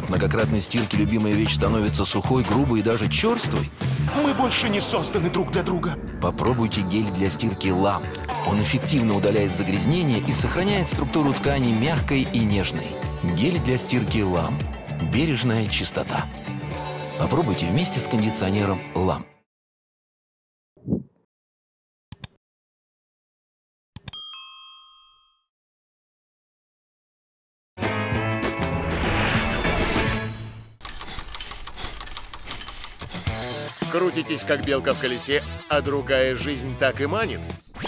от многократной стирки любимая вещь становится сухой, грубой и даже черствой? Мы больше не созданы друг для друга. Попробуйте гель для стирки Lam. Он эффективно удаляет загрязнения и сохраняет структуру ткани мягкой и нежной. Гель для стирки Lam. Бережная чистота. Попробуйте вместе с кондиционером Lam. Крутитесь, как белка в колесе, а другая жизнь так и манит.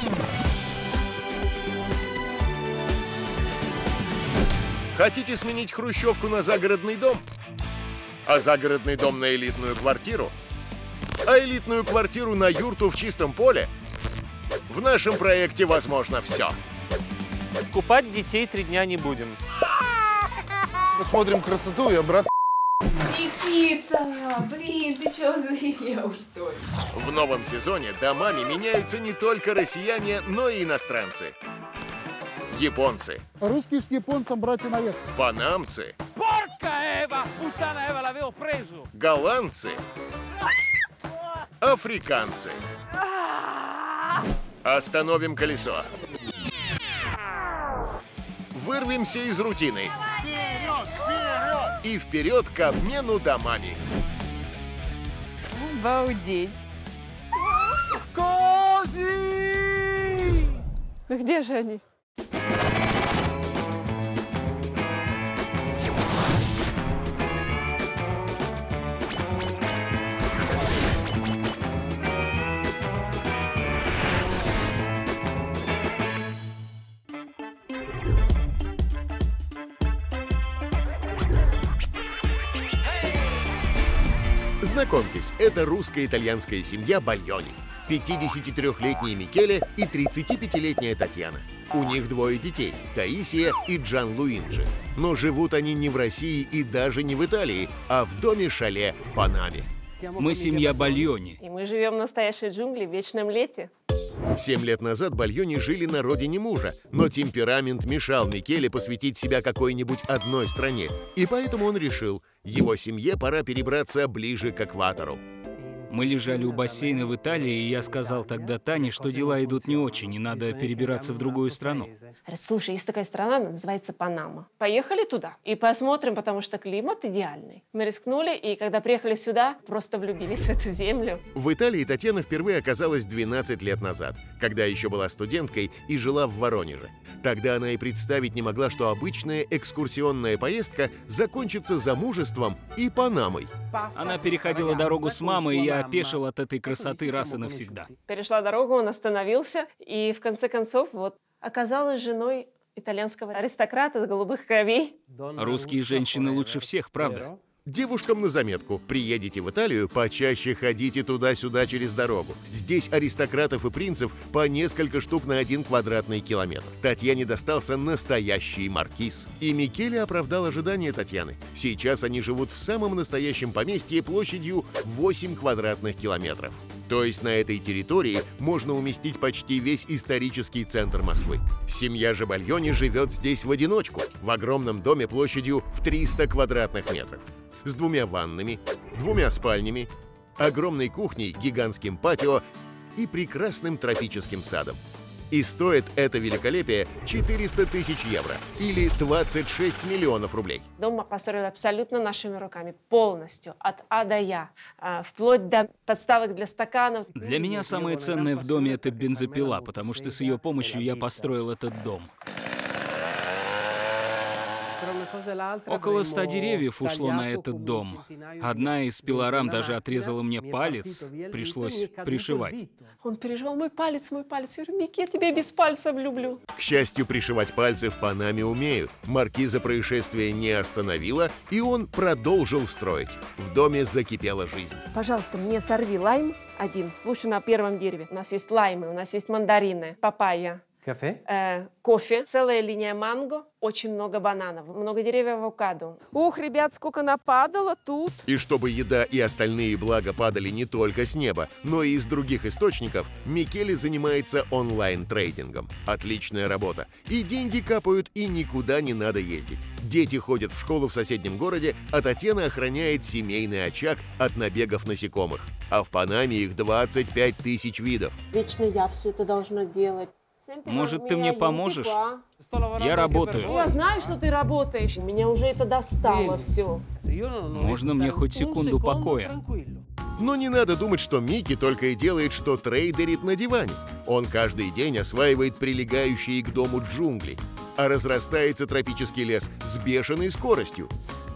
Хотите сменить хрущевку на загородный дом? А загородный дом на элитную квартиру? А элитную квартиру на юрту в чистом поле? В нашем проекте возможно все. Купать детей 3 дня не будем. Посмотрим красоту и обратно. Никита, блин, ты что, заел, что ли? В новом сезоне домами меняются не только россияне, но и иностранцы. Японцы. Русские с японцем братья навек. Панамцы. Голландцы. Африканцы. Остановим колесо. Вырвемся из рутины. Вперед, вперед! И вперед к обмену домами. Обалдеть. Кози! Ну где же они? Знакомьтесь, это русско-итальянская семья Бальони. 53-летний Микеле и 35-летняя Татьяна. У них 2 детей – Таисия и Джан Луинджи. Но живут они не в России и даже не в Италии, а в доме-шале в Панаме. Мы семья Бальони. И мы живем в настоящей джунгли в вечном лете. 7 лет назад Бальони жили на родине мужа, но темперамент мешал Микеле посвятить себя какой-нибудь одной стране. И поэтому он решил, его семье пора перебраться ближе к экватору. Мы лежали у бассейна в Италии, и я сказал тогда Тане, что дела идут не очень, и надо перебираться в другую страну. Говорит, слушай, есть такая страна, она называется Панама. Поехали туда и посмотрим, потому что климат идеальный. Мы рискнули, и когда приехали сюда, просто влюбились в эту землю. В Италии Татьяна впервые оказалась 12 лет назад, когда еще была студенткой и жила в Воронеже. Тогда она и представить не могла, что обычная экскурсионная поездка закончится замужеством и Панамой. Она переходила дорогу с мамой, и я опешил от этой красоты раз и навсегда. Перешла дорогу, он остановился, и в конце концов вот оказалась женой итальянского аристократа с голубых кровей. Русские женщины лучше всех, правда? Девушкам на заметку, приедете в Италию, почаще ходите туда-сюда через дорогу. Здесь аристократов и принцев по несколько штук на 1 квадратный километр. Татьяне достался настоящий маркиз. И Микеле оправдал ожидания Татьяны. Сейчас они живут в самом настоящем поместье площадью 8 квадратных километров. То есть на этой территории можно уместить почти весь исторический центр Москвы. Семья же Бальони живет здесь в одиночку, в огромном доме площадью в 300 квадратных метров. С 2 ваннами, 2 спальнями, огромной кухней, гигантским патио и прекрасным тропическим садом. И стоит это великолепие 400 тысяч евро или 26 миллионов рублей. Дом построен абсолютно нашими руками, полностью, от А до Я, вплоть до подставок для стаканов. Для меня самое ценное в доме — это бензопила, потому что с ее помощью я построил этот дом. Около 100 деревьев ушло на этот дом. Одна из пилорам даже отрезала мне палец, пришлось пришивать. Он переживал: мой палец, мой палец. Я говорю: Микки, я тебя без пальца люблю. К счастью, пришивать пальцы в Панаме умеют. Маркиза происшествие не остановила, и он продолжил строить. В доме закипела жизнь. Пожалуйста, мне сорви лайм 1, лучше на первом дереве. У нас есть лаймы, у нас есть мандарины, папайя. Кофе, целая линия манго, очень много бананов, много деревьев авокадо. Ух, ребят, сколько нападало тут. И чтобы еда и остальные блага падали не только с неба, но и из других источников, Микеле занимается онлайн-трейдингом. Отличная работа. И деньги капают, и никуда не надо ездить. Дети ходят в школу в соседнем городе, а Татьяна охраняет семейный очаг от набегов насекомых. А в Панаме их 25 тысяч видов. Вечно я все это должна делать. Может, ты мне поможешь? Я работаю. Я знаю, что ты работаешь. Меня уже это достало все. Можно мне хоть секунду покоя? Но не надо думать, что Микки только и делает, что трейдерит на диване. Он каждый день осваивает прилегающие к дому джунгли, а разрастается тропический лес с бешеной скоростью.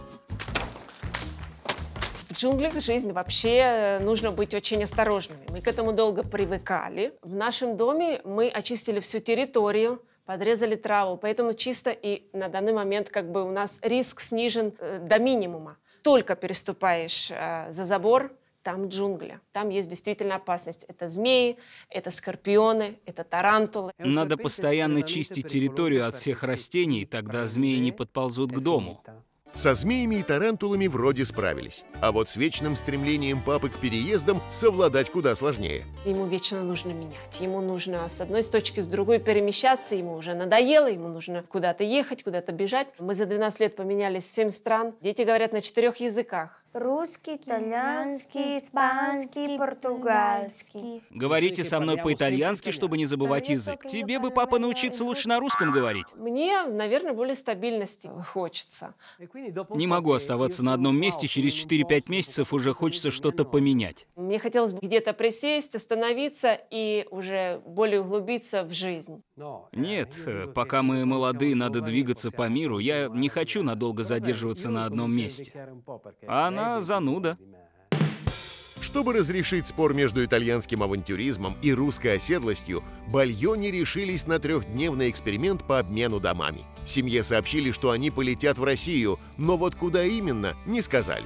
В джунглях жизнь вообще нужно быть очень осторожными. Мы к этому долго привыкали. В нашем доме мы очистили всю территорию, подрезали траву, поэтому чисто и на данный момент как бы у нас риск снижен до минимума. Только переступаешь за забор, там джунгли. Там есть действительно опасность. Это змеи, это скорпионы, это тарантулы. Надо постоянно чистить территорию от всех растений, тогда змеи не подползут к дому. Со змеями и тарантулами вроде справились. А вот с вечным стремлением папы к переездам совладать куда сложнее. Ему вечно нужно менять. Ему нужно с одной точки с другой перемещаться. Ему уже надоело, ему нужно куда-то ехать, куда-то бежать. Мы за 12 лет поменялись в 7 стран. Дети говорят на 4 языках. Русский, итальянский, испанский, португальский. Говорите со мной по-итальянски, чтобы не забывать язык. Тебе бы, папа, научиться лучше на русском говорить. Мне, наверное, более стабильности хочется. Не могу оставаться на одном месте, через 4-5 месяцев уже хочется что-то поменять. Мне хотелось бы где-то присесть, остановиться и уже более углубиться в жизнь. Нет, пока мы молоды, надо двигаться по миру. Я не хочу надолго задерживаться на одном месте. А она зануда. Чтобы разрешить спор между итальянским авантюризмом и русской оседлостью, Бальони решились на 3-дневный эксперимент по обмену домами. Семье сообщили, что они полетят в Россию, но вот куда именно, не сказали.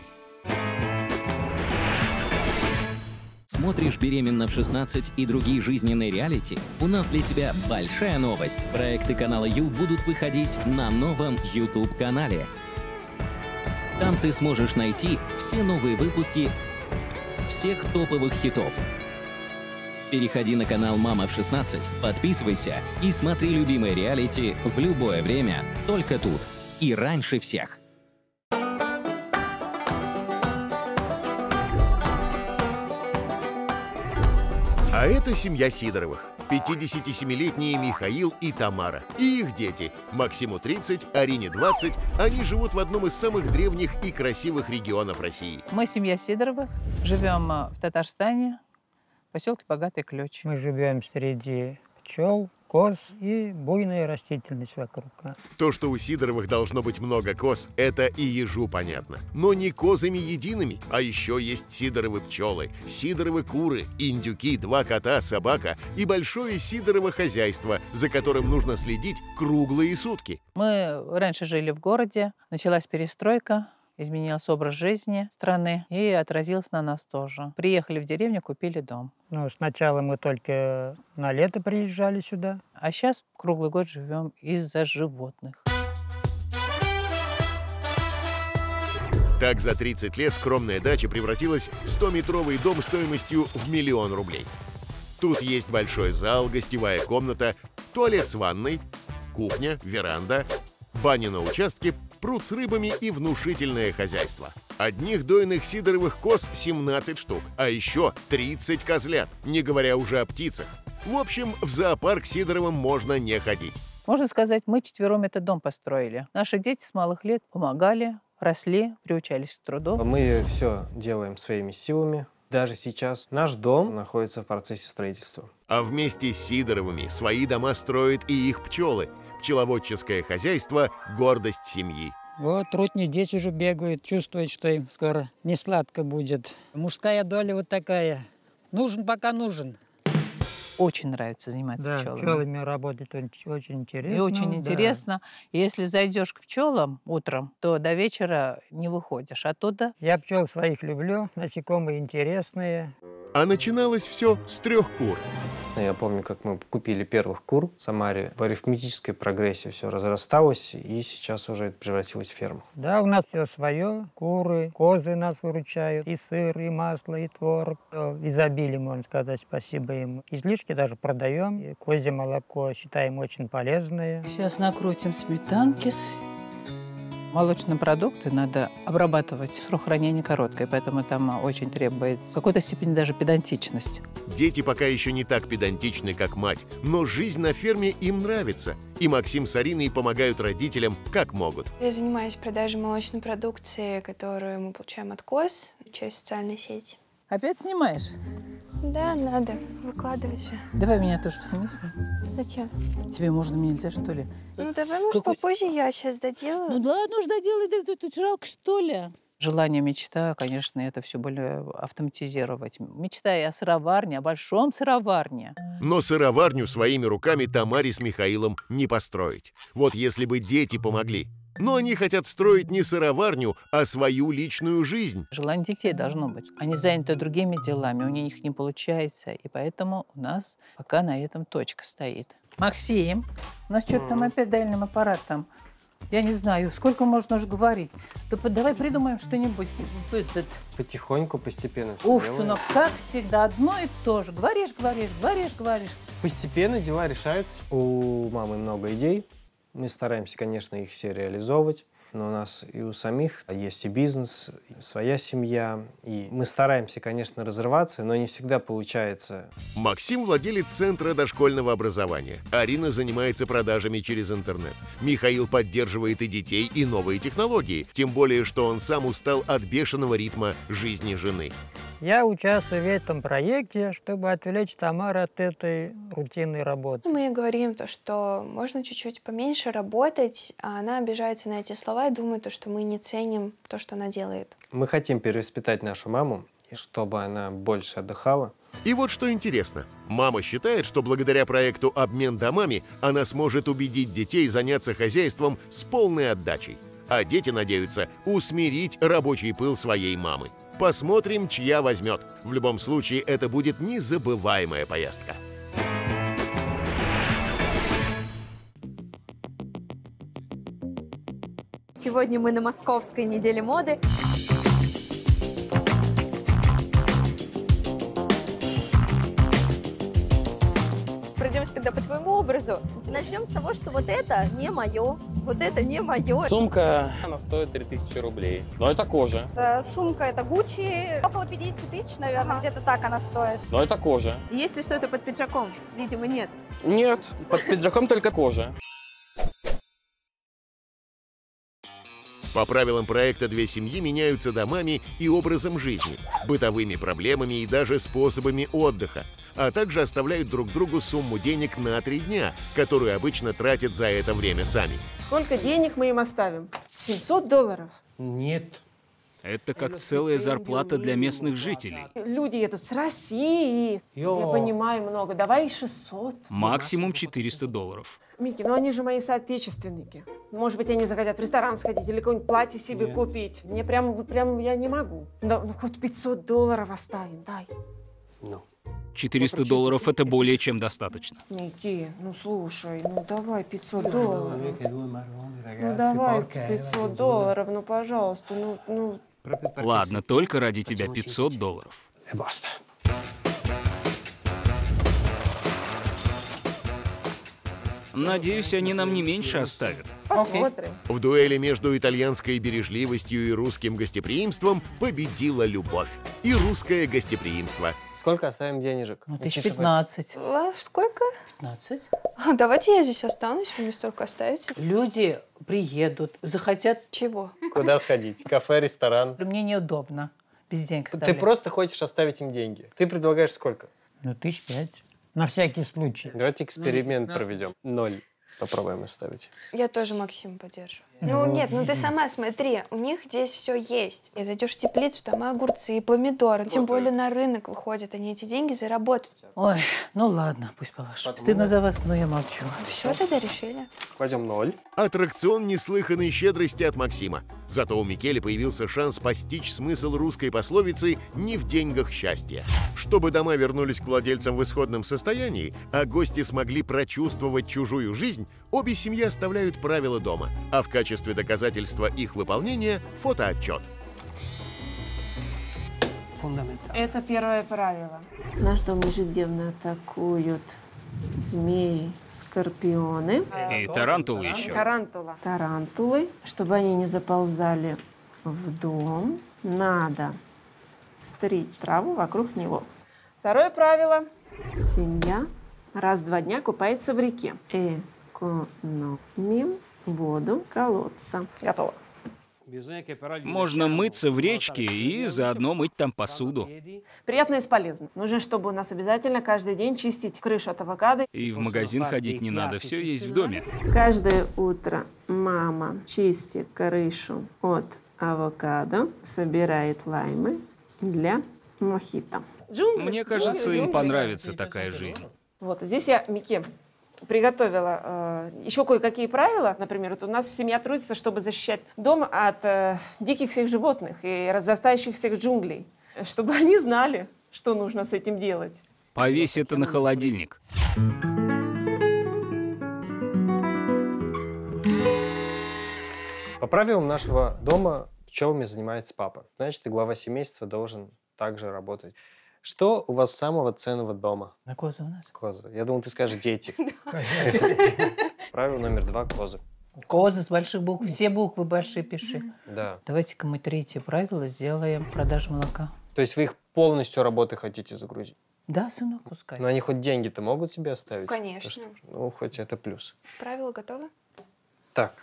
Смотришь «Беременна в 16» и другие жизненные реалити? У нас для тебя большая новость. Проекты канала Ю будут выходить на новом YouTube-канале. Там ты сможешь найти все новые выпуски всех топовых хитов. Переходи на канал «Мама в 16», подписывайся и смотри любимые реалити в любое время, только тут и раньше всех. А это семья Сидоровых. 57-летние Михаил и Тамара. И их дети. Максиму 30, Арине 20. Они живут в одном из самых древних и красивых регионов России. Мы семья Сидоровых. Живем в Татарстане, в поселке Богатый Ключ. Мы живем среди пчел, коз и буйная растительность вокруг нас. То, что у Сидоровых должно быть много коз, это и ежу понятно. Но не козами едиными, а еще есть Сидоровы пчелы, Сидоровы куры, индюки, 2 кота, собака и большое Сидорово хозяйство, за которым нужно следить круглые сутки. Мы раньше жили в городе, началась перестройка. Изменился образ жизни страны и отразилось на нас тоже. Приехали в деревню, купили дом. Ну, сначала мы только на лето приезжали сюда. А сейчас круглый год живем из-за животных. Так за 30 лет скромная дача превратилась в 100-метровый дом стоимостью в 1 000 000 рублей. Тут есть большой зал, гостевая комната, туалет с ванной, кухня, веранда, баня на участке, пруд с рыбами и внушительное хозяйство. Одних дойных Сидоровых коз 17 штук, а еще 30 козлят, не говоря уже о птицах. В общем, в зоопарк Сидоровым можно не ходить. Можно сказать, мы 4 этот дом построили. Наши дети с малых лет помогали, росли, приучались к труду. Мы все делаем своими силами. Даже сейчас наш дом находится в процессе строительства. А вместе с Сидоровыми свои дома строят и их пчелы. Пчеловодческое хозяйство – гордость семьи. Вот трутни дети уже бегают, чувствуют, что им скоро не сладко будет. Мужская доля вот такая. Нужен, пока нужен. Очень нравится заниматься пчелами. Пчелами работать очень интересно. И очень интересно. Если зайдешь к пчелам утром, то до вечера не выходишь оттуда. Я пчел своих люблю, насекомые интересные. А начиналось все с 3 кур. Я помню, как мы купили первых кур в Самаре. В арифметической прогрессии все разрасталось, и сейчас уже это превратилось в ферму. Да, у нас все свое. Куры, козы нас выручают. И сыр, и масло, и творог. Изобилие, можно сказать, спасибо им. Излишки даже продаем. И козье молоко считаем очень полезное. Сейчас накрутим сметанки. Молочные продукты надо обрабатывать. Срок хранения короткий, поэтому там очень требуется в какой-то степени даже педантичность. Дети пока еще не так педантичны, как мать, но жизнь на ферме им нравится. И Максим с Ариной помогают родителям как могут. Я занимаюсь продажей молочной продукции, которую мы получаем от коз через социальные сети. Опять снимаешь? Да, надо выкладывать же. Давай меня тоже сними. Зачем? Тебе можно, мне нельзя, что ли? Ну давай, может, попозже я сейчас доделаю. Ну ладно уж доделай, да тут жалко, что ли? Желание, мечта, конечно, это все более автоматизировать. Мечта и о сыроварне, о большом сыроварне. Но сыроварню своими руками Тамаре с Михаилом не построить. Вот если бы дети помогли. Но они хотят строить не сыроварню, а свою личную жизнь. Желание детей должно быть. Они заняты другими делами, у них не получается. И поэтому у нас пока на этом точка стоит. Максим, у нас что-то там опять дальним аппаратом. Я не знаю, сколько можно уже говорить. Да давай придумаем что-нибудь. Потихоньку, постепенно все Ух, делаем. сынок, как всегда, одно и то же. Говоришь. Постепенно дела решаются. У мамы много идей. Мы стараемся, конечно, их все реализовывать. Но у нас и у самих есть и бизнес, и своя семья. И мы стараемся, конечно, разрываться, но не всегда получается. Максим владелец центра дошкольного образования. Арина занимается продажами через интернет. Михаил поддерживает и детей, и новые технологии. Тем более, что он сам устал от бешеного ритма жизни жены. Я участвую в этом проекте, чтобы отвлечь Тамару от этой рутинной работы. Мы ей говорим, что можно чуть-чуть поменьше работать, а она обижается на эти слова и думает, что мы не ценим то, что она делает. Мы хотим перевоспитать нашу маму, чтобы она больше отдыхала. И вот что интересно. Мама считает, что благодаря проекту «Обмен домами» она сможет убедить детей заняться хозяйством с полной отдачей. А дети надеются усмирить рабочий пыл своей мамы. Посмотрим, чья возьмет. В любом случае, это будет незабываемая поездка. Сегодня мы на Московской неделе моды. Пройдемся тогда по твоему образу. Начнем с того, что вот это не мое, вот это не мое. Сумка, она стоит 3000 рублей, но это кожа. Сумка это Gucci, около 50 тысяч, наверное, где-то так она стоит. Но это кожа. Если что-то под пиджаком, видимо, нет. Нет, под пиджаком только кожа. По правилам проекта две семьи меняются домами и образом жизни, бытовыми проблемами и даже способами отдыха, а также оставляют друг другу сумму денег на 3 дня, которую обычно тратят за это время сами. Сколько денег мы им оставим? $700? Нет. Это как целая зарплата для местных жителей. Люди едут с России. Я понимаю много. Давай 600. Максимум $400. Микки, ну они же мои соотечественники. Может быть, они захотят в ресторан сходить или какое-нибудь платье себе купить. Мне прям я не могу. Да, ну хоть $500 оставим, дай. $400 это более чем достаточно. Микки, ну слушай, ну давай $500. Ну давай $500, ну пожалуйста, ну. Ладно, только ради тебя $500. Надеюсь, они нам не меньше оставят. Посмотрим. В дуэли между итальянской бережливостью и русским гостеприимством победила любовь. И русское гостеприимство. Сколько оставим денежек? Ну, 15. Сколько? 15. Давайте я здесь останусь, вы мне столько оставите. Люди приедут, захотят... Чего? Куда сходить? Кафе, ресторан? Мне неудобно без денег Ты оставлять. просто хочешь оставить им деньги. Ты предлагаешь сколько? Ну, 5 на всякий случай. Давайте эксперимент проведем. 0. Попробуем оставить. Я тоже Максима поддерживаю. Ну нет, ну ты сама смотри, у них здесь все есть. И зайдешь в теплицу, там и огурцы, и помидоры. Тем более на рынок выходят, они эти деньги заработают. Ой, ну ладно, пусть по-вашему. Стыдно за вас, но я молчу. Все тогда решили. Кладем 0. Аттракцион неслыханной щедрости от Максима. Зато у Микеле появился шанс постичь смысл русской пословицы «не в деньгах счастье». Чтобы дома вернулись к владельцам в исходном состоянии, а гости смогли прочувствовать чужую жизнь, обе семьи оставляют правила дома, а в качестве доказательства их выполнения – фотоотчет. Это первое правило. Наш дом ежедневно атакуют змеи, скорпионы. И тарантулы еще. Тарантулы. Чтобы они не заползали в дом, надо стричь траву вокруг него. Второе правило. Семья раз в 2 дня купается в реке. Экономим воду колодца. Готово. Можно мыться в речке и заодно мыть там посуду. Приятно и полезно. Нужно, чтобы у нас обязательно каждый день чистить крышу от авокадо. И в магазин ходить не надо, все есть в доме. Каждое утро мама чистит крышу от авокадо, собирает лаймы для мохито. Мне кажется, им понравится такая жизнь. Вот здесь я, Мики, приготовила еще кое-какие правила. Например, вот у нас семья трудится, чтобы защищать дом от диких всех животных и разрастающих всех джунглей. Чтобы они знали, что нужно с этим делать. Повесь это на холодильник. По правилам нашего дома пчелами занимается папа. Значит, и глава семейства должен также работать. Что у вас самого ценного дома? На козы у нас? Козы. Я думал, ты скажешь дети. Правило номер 2 – козы. Козы с больших букв. Все буквы большие пиши. Да. Давайте-ка мы 3-е правило сделаем – продажу молока. То есть вы их полностью работы хотите загрузить? Да, сынок, пускай. Но они хоть деньги-то могут себе оставить? Конечно. Ну, хоть это плюс. Правила готовы? Так.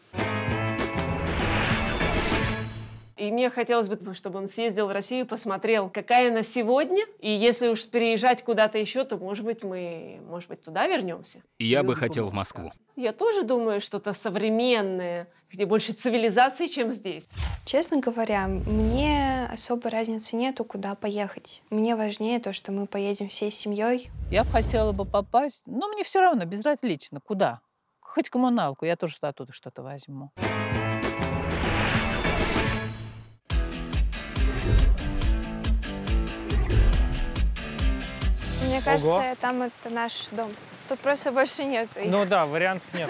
И мне хотелось бы, чтобы он съездил в Россию, посмотрел, какая она сегодня. И если уж переезжать куда-то еще, то, может быть, мы туда вернемся. Я бы хотел в Москву. Я тоже думаю, что-то современное, где больше цивилизации, чем здесь. Честно говоря, мне особой разницы нету, куда поехать. Мне важнее то, что мы поедем всей семьей. Я бы хотела бы попасть, но мне все равно, безразлично, куда. Хоть коммуналку, я тоже оттуда что-то возьму. Мне кажется, там это наш дом. Тут просто больше нету их. Ну да, вариантов нет.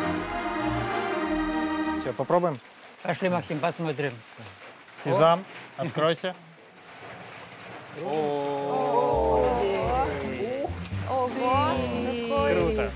Все, попробуем? Пошли, Максим, посмотрим. Сезам, откройся. Ого! Круто.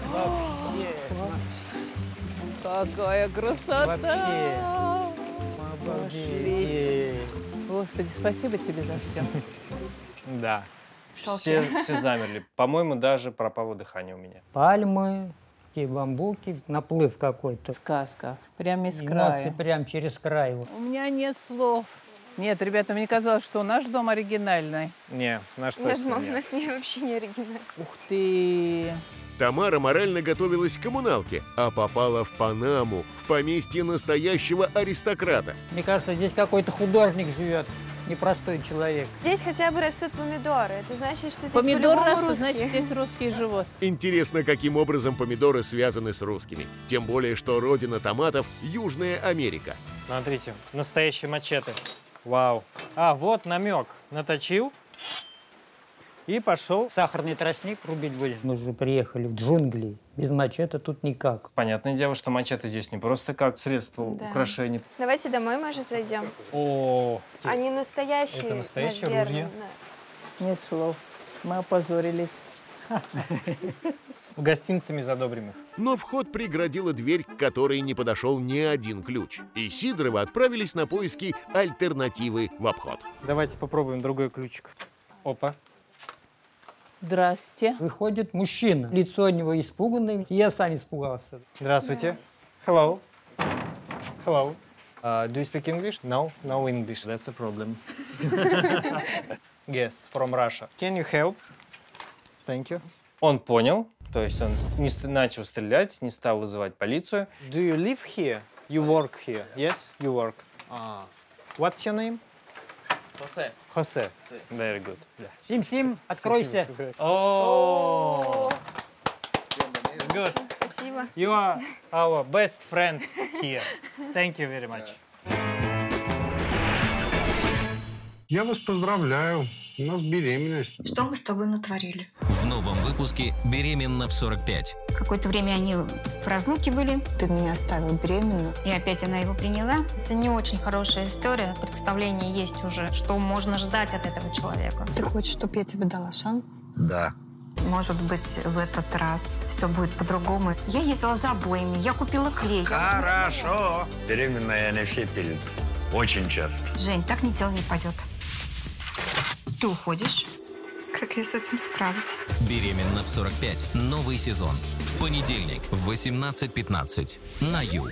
Какая красота! Обалдеть. Господи, спасибо тебе за все. Да. Все замерли. По-моему, даже пропало дыхание у меня. Пальмы, и бамбуки, наплыв какой-то. Сказка. Прямо из Эмоции края. прям через край. У меня нет слов. Нет, ребята, мне казалось, что наш дом оригинальный. Не, наш Нет, точно мам, у нет. нас вообще не оригинально. Ух ты! Тамара морально готовилась к коммуналке, а попала в Панаму, в поместье настоящего аристократа. Мне кажется, здесь какой-то художник живет, непростой человек. Здесь хотя бы растут помидоры. Это значит, что здесь Помидоры по-любому растут, русские. значит, здесь русские живут. Интересно, каким образом помидоры связаны с русскими. Тем более, что родина томатов – Южная Америка. Смотрите, настоящие мачете. Вау. А, вот намек. Наточил. И пошел сахарный тростник рубить будем. Мы же приехали в джунгли. Без мачете тут никак. Понятное дело, что мачете здесь не просто как средство украшения. Давайте домой, может, зайдем. О, Они настоящие, это настоящее наверное. ружье? Нет слов. Мы опозорились. Гостинцами задобрим их. Но вход преградила дверь, к которой не подошел ни один ключ. И Сидоровы отправились на поиски альтернативы в обход. Давайте попробуем другой ключик. Опа. Здрасте. Выходит мужчина. Лицо у него испуганное. Я сам испугался. Здравствуйте. Hello. Hello. Do you speak English? No, no English. That's a problem. Yes, from Russia. Can you help? Thank you. Он понял, то есть он начал стрелять, не стал вызывать полицию. Do you live here? You work here? Yes, you work. What's your name? Jose. Jose. Very good. Сим-Сим, откройся. О, Good. Спасибо. You are our best friend here. Thank you very much. Я вас поздравляю. У нас беременность. Что мы с тобой натворили? В новом выпуске «Беременна в 45». Какое-то время они в разлуке были. Ты меня оставила беременную. И опять она его приняла. Это не очень хорошая история. Представление есть уже, что можно ждать от этого человека. Ты хочешь, чтобы я тебе дала шанс? Да. Может быть, в этот раз все будет по-другому. Я ездила за обоями, я купила клей. Хорошо. Беременные они все пилят. Очень часто. Жень, так не дело не пойдет. Ты уходишь? Как я с этим справлюсь? «Беременна в 45». Новый сезон. В понедельник в 18:15 на Ю.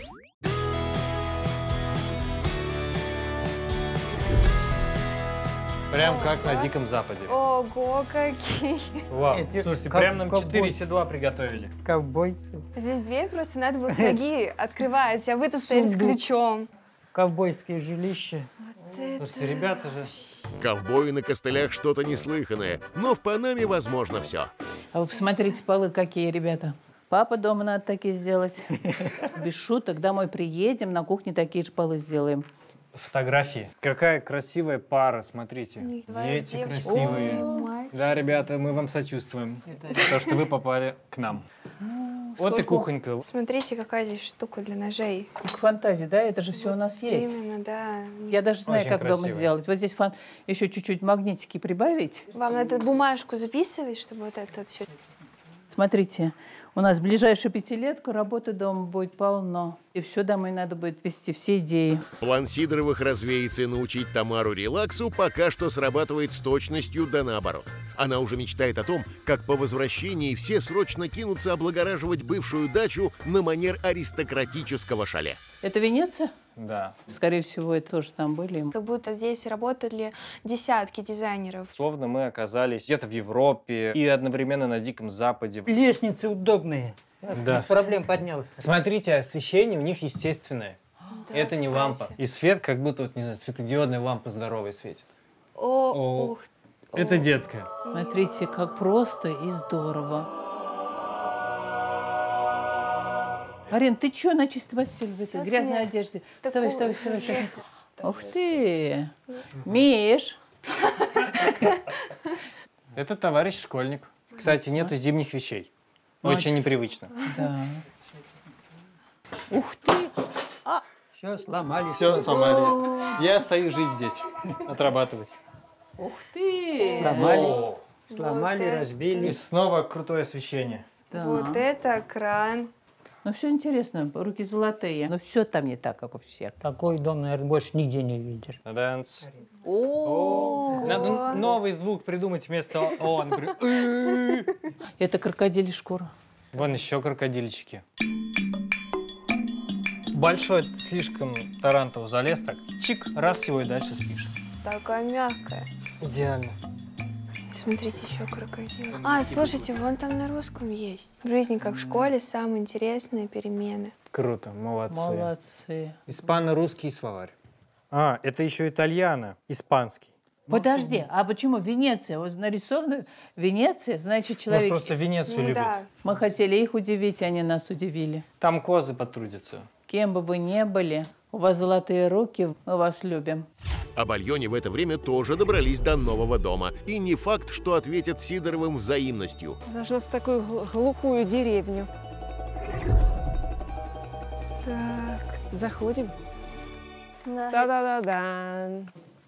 Прям как на Диком Западе. Ого, какие. Вау, слушайте, прям нам 4 седла приготовили. Ковбойцы. Здесь дверь просто надо было с ноги открывать, а вы тут стоим с ключом. Ковбойское жилище. Слушайте, ребята же... Ковбои на костылях что-то неслыханное, но в Панаме возможно все. А вы посмотрите, полы какие, ребята. Папа дома надо такие сделать. Без шуток, домой приедем, на кухне такие же полы сделаем. Фотографии. Какая красивая пара, смотрите. Дети красивые. Ой, да, ребята, мы вам сочувствуем. То, что вы попали к нам. Вот и кухонька. Смотрите, какая здесь штука для ножей. К фантазии, да? Это же все у нас есть. Именно, да. Я даже знаю, Очень как красиво. дома сделать. Вот здесь еще чуть-чуть магнитики прибавить. Вам надо бумажку записывать, чтобы вот это все... Смотрите, у нас в ближайшую 5-летку работы дома будет полно. И все домой надо будет вести, все идеи. План Сидоровых развеяться и научить Тамару релаксу пока что срабатывает с точностью да наоборот. Она уже мечтает о том, как по возвращении все срочно кинутся облагораживать бывшую дачу на манер аристократического шале. Это Венеция? Да. Скорее всего, это тоже там были. Как будто здесь работали десятки дизайнеров. Словно мы оказались где-то в Европе и одновременно на Диком Западе. Лестницы удобные. Да. Без проблем поднялся. Смотрите, освещение у них естественное. Да, это не кстати. лампа. И свет как будто, вот, не знаю, светодиодная лампа здоровая светит. О, ух. Это детская. Смотрите, как просто и здорово. Арин, ты чё на чистой постели в этой грязной одежде? Вставай, вставай, вставай. Ух ты! Миш! Это товарищ школьник. Кстати, нету зимних вещей. Очень непривычно. Да. Ух ты! Все сломали. Все сломали. Я остаюсь жить здесь, отрабатывать. Ух ты! Сломали. Сломали, Вот разбили. И снова крутое освещение. Да. Вот это кран. Ну, все интересно, руки золотые. Но все там не так, как у всех. Такой дом, наверное, больше нигде не видишь. Данс. О, Надо новый звук придумать вместо «о». Например. это крокодилья шкура. Вон еще крокодильчики. Большой слишком тарантул залез, так чик, раз его и дальше спишь. Такая мягкая. Идеально. Смотрите, еще крокодил. А, слушайте, вон там на русском есть. Жизнь как в школе, самые интересные перемены. Круто, молодцы. Молодцы. Испано-русский словарь. А, это еще итальяно, испанский. Подожди, а почему Венеция? Вот нарисована Венеция, значит, человек... Может, просто Венецию любит. Да. Мы хотели их удивить, они нас удивили. Там козы потрудятся. Кем бы вы ни были, у вас золотые руки, мы вас любим. А Бальони в это время тоже добрались до нового дома. И не факт, что ответят Сидоровым взаимностью. Должна в такую глухую деревню. Так, заходим. Да-да-да-да.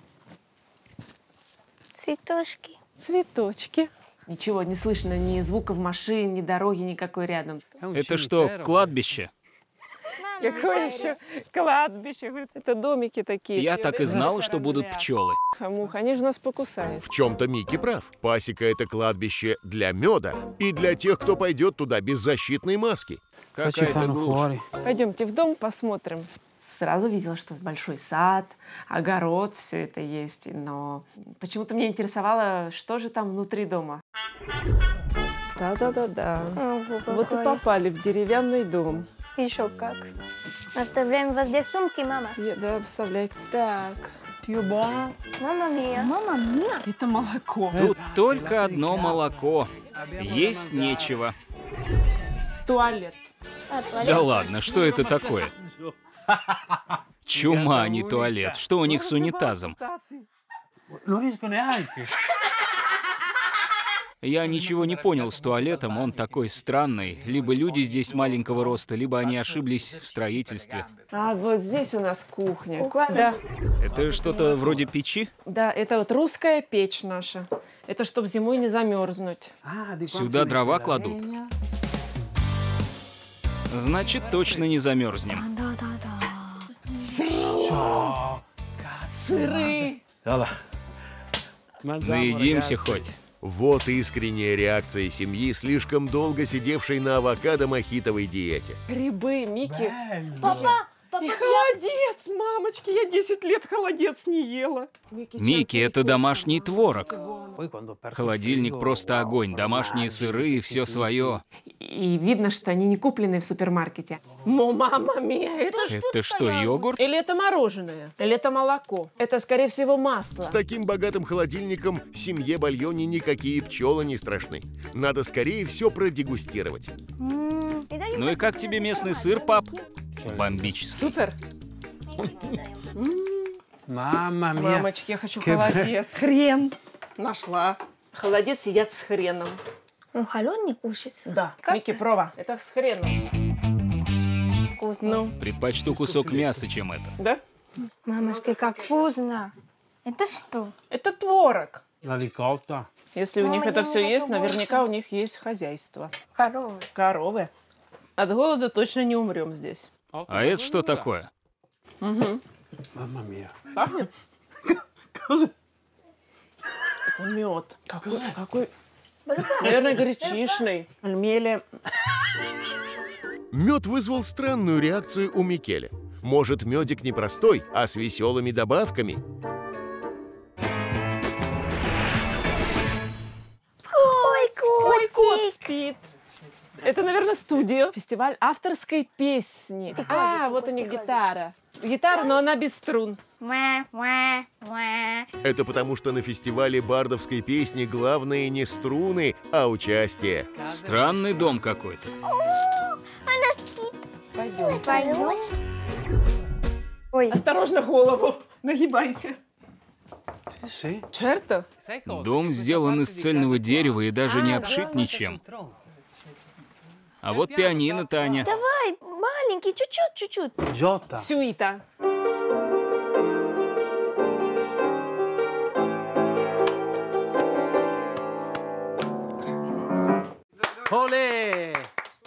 Цветочки. Цветочки. Ничего не слышно, ни звуков машин, ни дороги никакой рядом. Это что, кладбище? Какое еще кладбище? Говорит, это домики такие. Я так и знал, что будут пчелы. Муха, они же нас покусают. В чем-то Микки прав. Пасека — это кладбище для меда и для тех, кто пойдет туда без защитной маски. Какая-то глушь. Пойдемте в дом, посмотрим. Сразу видела, что большой сад, огород, все это есть. Но почему-то меня интересовало, что же там внутри дома. Да-да-да-да. Вот и попали в деревянный дом. Еще как. Оставляем вас здесь сумки, мама. Да, представляй. Так. Тюба. Мама мия. Мама мия. Это молоко. Тут только одно молоко. Есть нечего. Туалет. Да ладно, что это такое? Чума, а не туалет. Что у них с унитазом? Я ничего не понял с туалетом, он такой странный. Либо люди здесь маленького роста, либо они ошиблись в строительстве. А вот здесь у нас кухня. Кухня. Да. Это что-то вроде печи? Да, это вот русская печь наша. Это чтобы зимой не замерзнуть. Сюда дрова кладут. Значит, точно не замерзнем. Сыры. Наедимся хоть. Вот искренняя реакция семьи, слишком долго сидевшей на авокадо-мохитовой диете. Грибы, Микки. Папа, И холодец, мамочки, я 10 лет холодец не ела. Микки, это домашний творог. Холодильник просто огонь, домашние сыры и все свое. И видно, что они не куплены в супермаркете. Но, мама мия, Это что, йогурт? Или это мороженое? Или это молоко? Это, скорее всего, масло. С таким богатым холодильником семье Бальони никакие пчелы не страшны. Надо скорее все продегустировать. Ну и как тебе местный сыр, пап? Бомбический. Супер. Мама мия. Мамочки, я хочу холодец. Хрен. Нашла. Холодец едят с хреном. Он холодный кушается? Да. Микки, проба. Это с хреном. Вкусно. Предпочту кусок мяса, чем это. Да? Мамочка, как вкусно. Это что? Это творог. Рикотта. Если у них это все есть, наверняка у них есть хозяйство. Коровы. Коровы. От голода точно не умрем здесь. А это что такое? Угу. Мама мия. Пахнет? Это мед. Какой? Наверное, гречишный. Альмели. Мед вызвал странную реакцию у Микеле. Может, медик не простой, а с веселыми добавками? Ой, кот спит. Это, наверное, студия. Фестиваль авторской песни. Вот у них гитара. Гитара, но она без струн. Это потому, что на фестивале бардовской песни главное не струны, а участие. Странный дом какой-то. Она спит. Пойдем. Ой. Осторожно, голову. Нагибайся. Черта. Дом сделан из цельного дерева и даже не обшит ничем. А вот пианино, Таня. Давай, маленький, чуть-чуть. Джота. Сюита. Оле!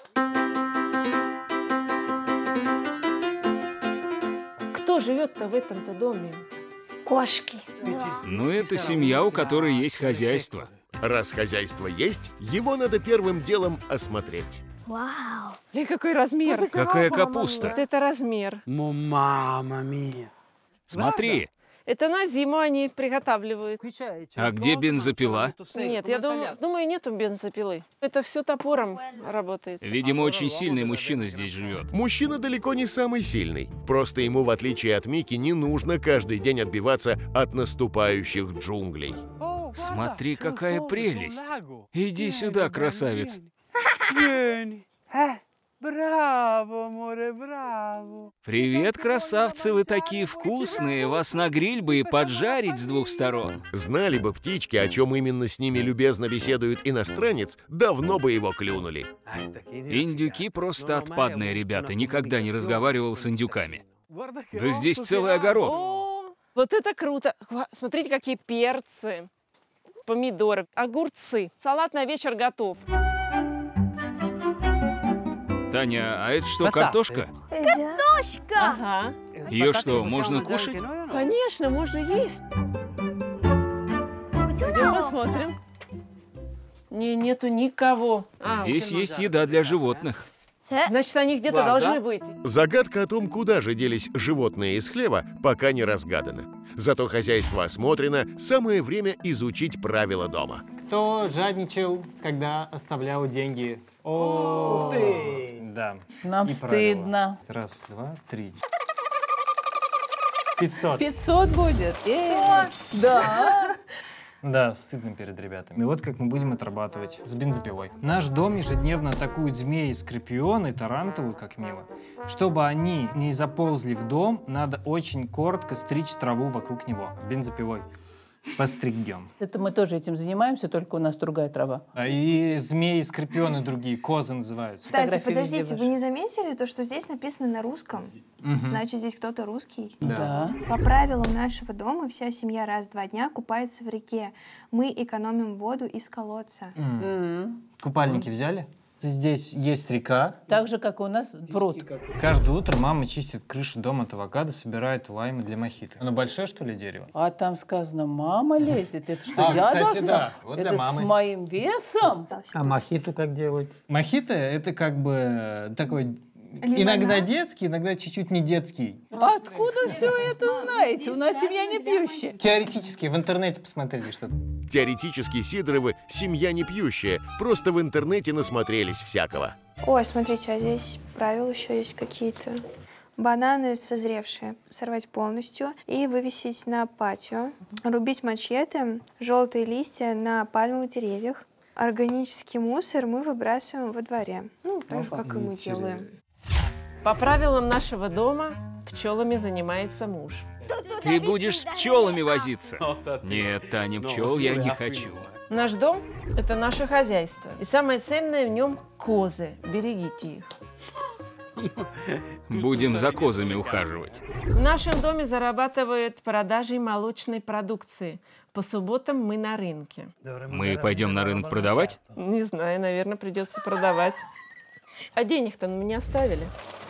Кто живет-то в этом-то доме? Кошки. Ну, это семья, у которой есть хозяйство. Раз хозяйство есть, его надо первым делом осмотреть. Вау. Или какой размер? Какая капуста. Вот это размер. Мама мия. Смотри. Это на зиму они приготавливают. А где бензопила? Нет, я думаю, нету бензопилы. Это все топором работает. Видимо, очень сильный мужчина здесь живет. Мужчина далеко не самый сильный. Просто ему, в отличие от Мики, не нужно каждый день отбиваться от наступающих джунглей. Смотри, какая прелесть. Иди сюда, красавец. Браво, море, браво. Привет, красавцы, вы такие вкусные. Вас на гриль бы и поджарить с двух сторон. Знали бы птички, о чем именно с ними любезно беседует иностранец, давно бы его клюнули. Индюки просто отпадные ребята. Никогда не разговаривал с индюками. Да здесь целый огород. О, вот это круто. Смотрите, какие перцы, помидоры, огурцы. Салат на вечер готов. Таня, а это что, картошка? Картошка! Ага. Ее что, можно кушать? Конечно, можно есть. Пойдем посмотрим. Нету никого. Здесь есть еда для животных. Значит, они где-то должны быть. Загадка о том, куда же делись животные из хлева, пока не разгадана. Зато хозяйство осмотрено, самое время изучить правила дома. Кто жадничал, когда оставлял деньги? О, ты! Да. Нам стыдно. Раз, два, три. 500. 500 будет? Да. Да, стыдно перед ребятами. И вот как мы будем отрабатывать с бензопилой. Наш дом ежедневно атакуют змеи, скорпионы, тарантулы, как мило. Чтобы они не заползли в дом, надо очень коротко стричь траву вокруг него бензопилой. постригем. Это мы тоже этим занимаемся, только у нас другая трава. И змеи, скорпионы другие, козы называются. Кстати, подождите, вы не заметили то, что здесь написано на русском? Значит, здесь кто-то русский? Да. По правилам нашего дома вся семья раз в 2 дня купается в реке. Мы экономим воду из колодца. Купальники взяли? Здесь есть река. Так же, как у нас пруд. Каждое утро мама чистит крышу дома от авокадо, собирает лаймы для мохито. Оно большое, что ли, дерево? А там сказано, мама лезет. Это что, я кстати, должна? Да. Вот это для мамы. с моим весом? А мохито как делать? Мохито — это как бы такой... Лимонад? Иногда детский, иногда чуть-чуть не детский. Откуда все это знаете? У нас семья не пьющая. Теоретически, в интернете посмотрели что-то. Теоретически Сидоровы семья не пьющая, просто в интернете насмотрелись всякого. Ой, смотрите, а здесь правила еще есть какие-то. Бананы созревшие сорвать полностью и вывесить на патио. Рубить мачете, желтые листья на пальмовых деревьях. Органический мусор мы выбрасываем во дворе. Ну, так же, как и мы делаем. По правилам нашего дома пчелами занимается муж. Ты будешь с пчелами возиться? Нет, Таня, пчел я не хочу. Наш дом – это наше хозяйство. И самое ценное в нем – козы. Берегите их. Будем за козами ухаживать. В нашем доме зарабатывают продажей молочной продукции. По субботам мы на рынке. Мы пойдем на рынок продавать? Не знаю, наверное, придется продавать. А денег-то на меня оставили.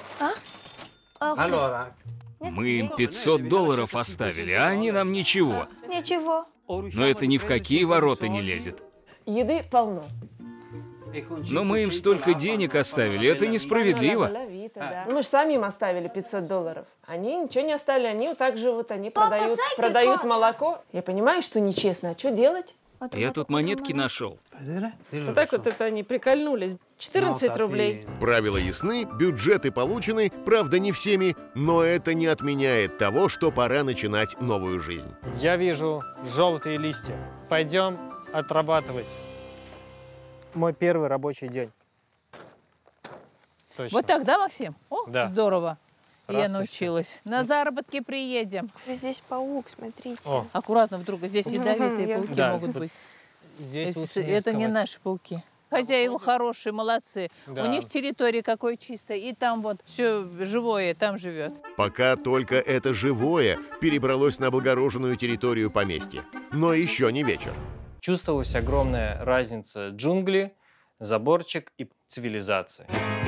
Мы им $500 оставили, а они нам ничего. Ничего. Но это ни в какие ворота не лезет. Еды полно. Но мы им столько денег оставили, это несправедливо. Мы же сами им оставили $500. Они ничего не оставили, они вот так живут, они продают молоко. Я понимаю, что нечестно, а что делать? Я тут монетки нашел. Вот так вот это они прикольнулись. 14 рублей. Правила ясны, бюджеты получены, правда не всеми, но это не отменяет того, что пора начинать новую жизнь. Я вижу желтые листья. Пойдем отрабатывать. Мой первый рабочий день. Точно. Вот так, да, Максим? О, да. Здорово. Раз я научилась. На заработки приедем. Здесь паук, смотрите. Аккуратно, вдруг здесь ядовитые пауки могут быть. Здесь это не наши пауки. Хозяева хорошие, молодцы. Да. У них территория какой чистая. И там вот все живое, там живет. Пока только это живое перебралось на облагороженную территорию поместья. Но еще не вечер. Чувствовалась огромная разница джунгли, заборчик и цивилизации.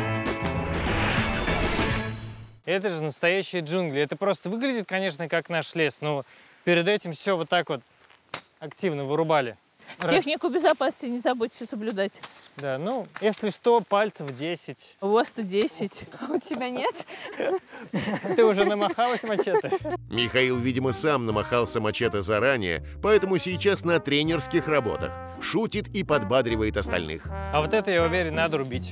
Это же настоящие джунгли. Это просто выглядит, конечно, как наш лес, но перед этим все вот так вот активно вырубали. Технику безопасности не забудьте соблюдать. Да, ну, если что, пальцев 10. У вас-то 10. У тебя нет? Ты уже намахалась мачете? Михаил, видимо, сам намахался мачете заранее, поэтому сейчас на тренерских работах. Шутит и подбадривает остальных. А вот это, я уверен, надо рубить.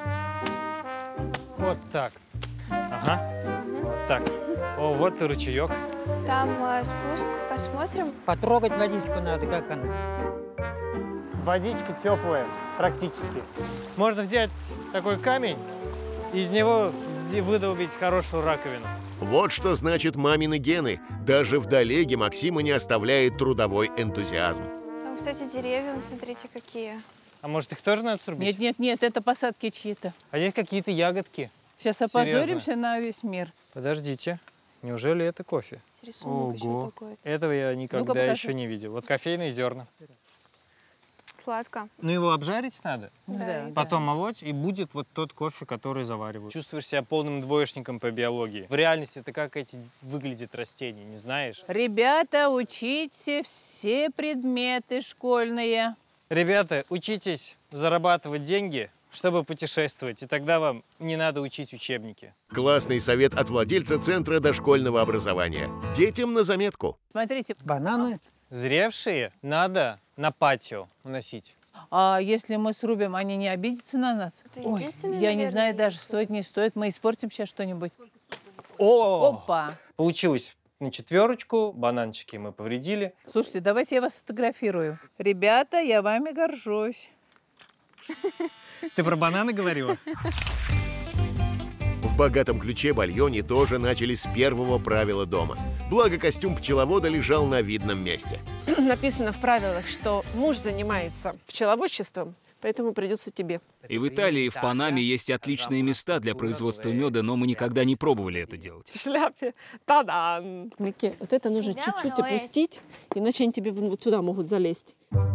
Вот так. Ага. Вот так. О, вот и ручеек. Там спуск, посмотрим. Потрогать водичку надо, как она. Водичка теплая, практически. Можно взять такой камень и из него выдолбить хорошую раковину. Вот что значит мамины гены. Даже в Долеге Максима не оставляет трудовой энтузиазм. Там, кстати, деревья, ну, смотрите, какие. А может, их тоже надо срубить? Нет, это посадки чьи-то. А здесь какие-то ягодки. Сейчас опозоримся на весь мир. Подождите, неужели это кофе? Рисунок еще такой. Этого я никогда еще не видел. Вот кофейные зерна. Сладко. Ну его обжарить надо, Да. потом молоть, и будет вот тот кофе, который заваривают. Чувствуешь себя полным двоечником по биологии. В реальности это как эти выглядят растения, не знаешь? Ребята, учите все предметы школьные. Ребята, учитесь зарабатывать деньги, чтобы путешествовать, и тогда вам не надо учить учебники. Классный совет от владельца Центра дошкольного образования. Детям на заметку. Смотрите. Бананы. Зревшие надо на патио уносить. А если мы срубим, они не обидятся на нас? Ой, я не знаю даже, стоит, не стоит. Мы испортим сейчас что-нибудь. Опа! Получилось на 4, бананчики мы повредили. Слушайте, давайте я вас сфотографирую. Ребята, я вами горжусь. Ты про бананы говорила? В богатом ключе Бальони тоже начали с первого правила дома. Благо, костюм пчеловода лежал на видном месте. Написано в правилах, что муж занимается пчеловодчеством, поэтому придется тебе. И в Италии, и в Панаме есть отличные места для производства меда, но мы никогда не пробовали это делать. В шляпе. Та-дам! Микки, вот это нужно чуть-чуть опустить, иначе они тебе вот сюда могут залезть.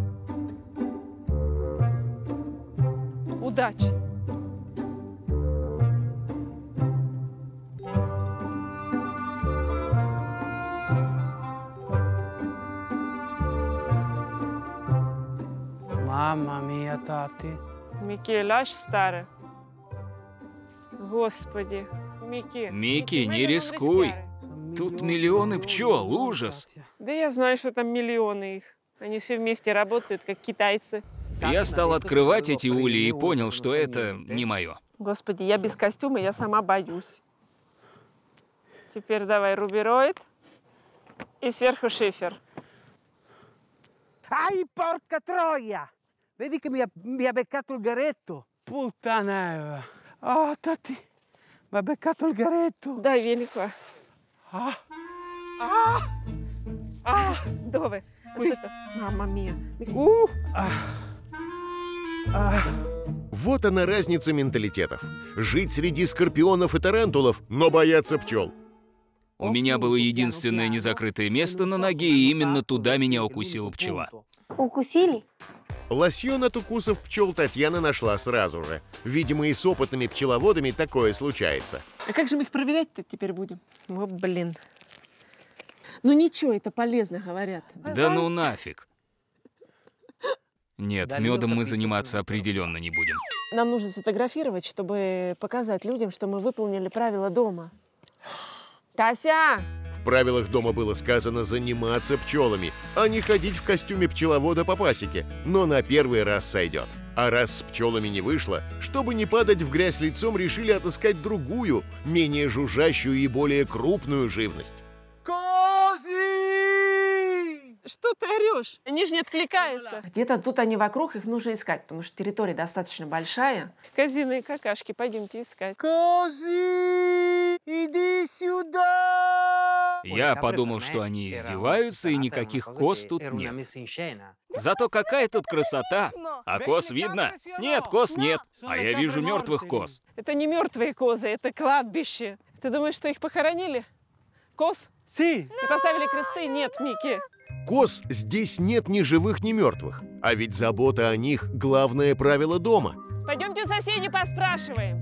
Удачи! Мама мия, тати. Микки, ляжь, старая. Господи. Микки. Микки, не рискуй. Тут миллионы пчел, ужас. Да я знаю, что там миллионы их. Они все вместе работают, как китайцы. Я стал открывать эти ульи и понял, что это не мое. Господи, я без костюма, я сама боюсь. Теперь давай рубероид и сверху шифер. Ai, porca troia! Vedi che mi ha beccato il garetto? Puttanella! Ah, Tati, mi ha beccato il garetto! Дай велико. Dove? Aspetta. Mamma mia. Вот она разница менталитетов. Жить среди скорпионов и тарантулов, но бояться пчел. У меня было единственное незакрытое место на ноге, и именно туда меня укусила пчела. Укусили? Лосьон от укусов пчел Татьяна нашла сразу же. Видимо, и с опытными пчеловодами такое случается. А как же мы их проверять-то теперь будем? О, блин. Ну ничего, это полезно, говорят. Да ну нафиг. Нет, медом мы заниматься определенно не будем. Нам нужно сфотографировать, чтобы показать людям, что мы выполнили правила дома. Тася! В правилах дома было сказано заниматься пчелами, а не ходить в костюме пчеловода по пасеке, но на первый раз сойдет. А раз с пчелами не вышло, чтобы не падать в грязь лицом, решили отыскать другую, менее жужжащую и более крупную живность. Что ты орешь? Они же не откликаются. Где-то тут они вокруг, их нужно искать, потому что территория достаточно большая. Козиные какашки, пойдемте искать. Кози, иди сюда! Я подумал, что они издеваются, и никаких коз тут нет. Зато какая тут красота! А коз видно? Нет, коз нет. А я вижу мертвых коз. Это не мертвые козы, это кладбище. Ты думаешь, что их похоронили? Коз? И поставили кресты? Нет, Микки. Коз здесь нет ни живых, ни мертвых. А ведь забота о них – главное правило дома. Пойдемте соседей поспрашиваем.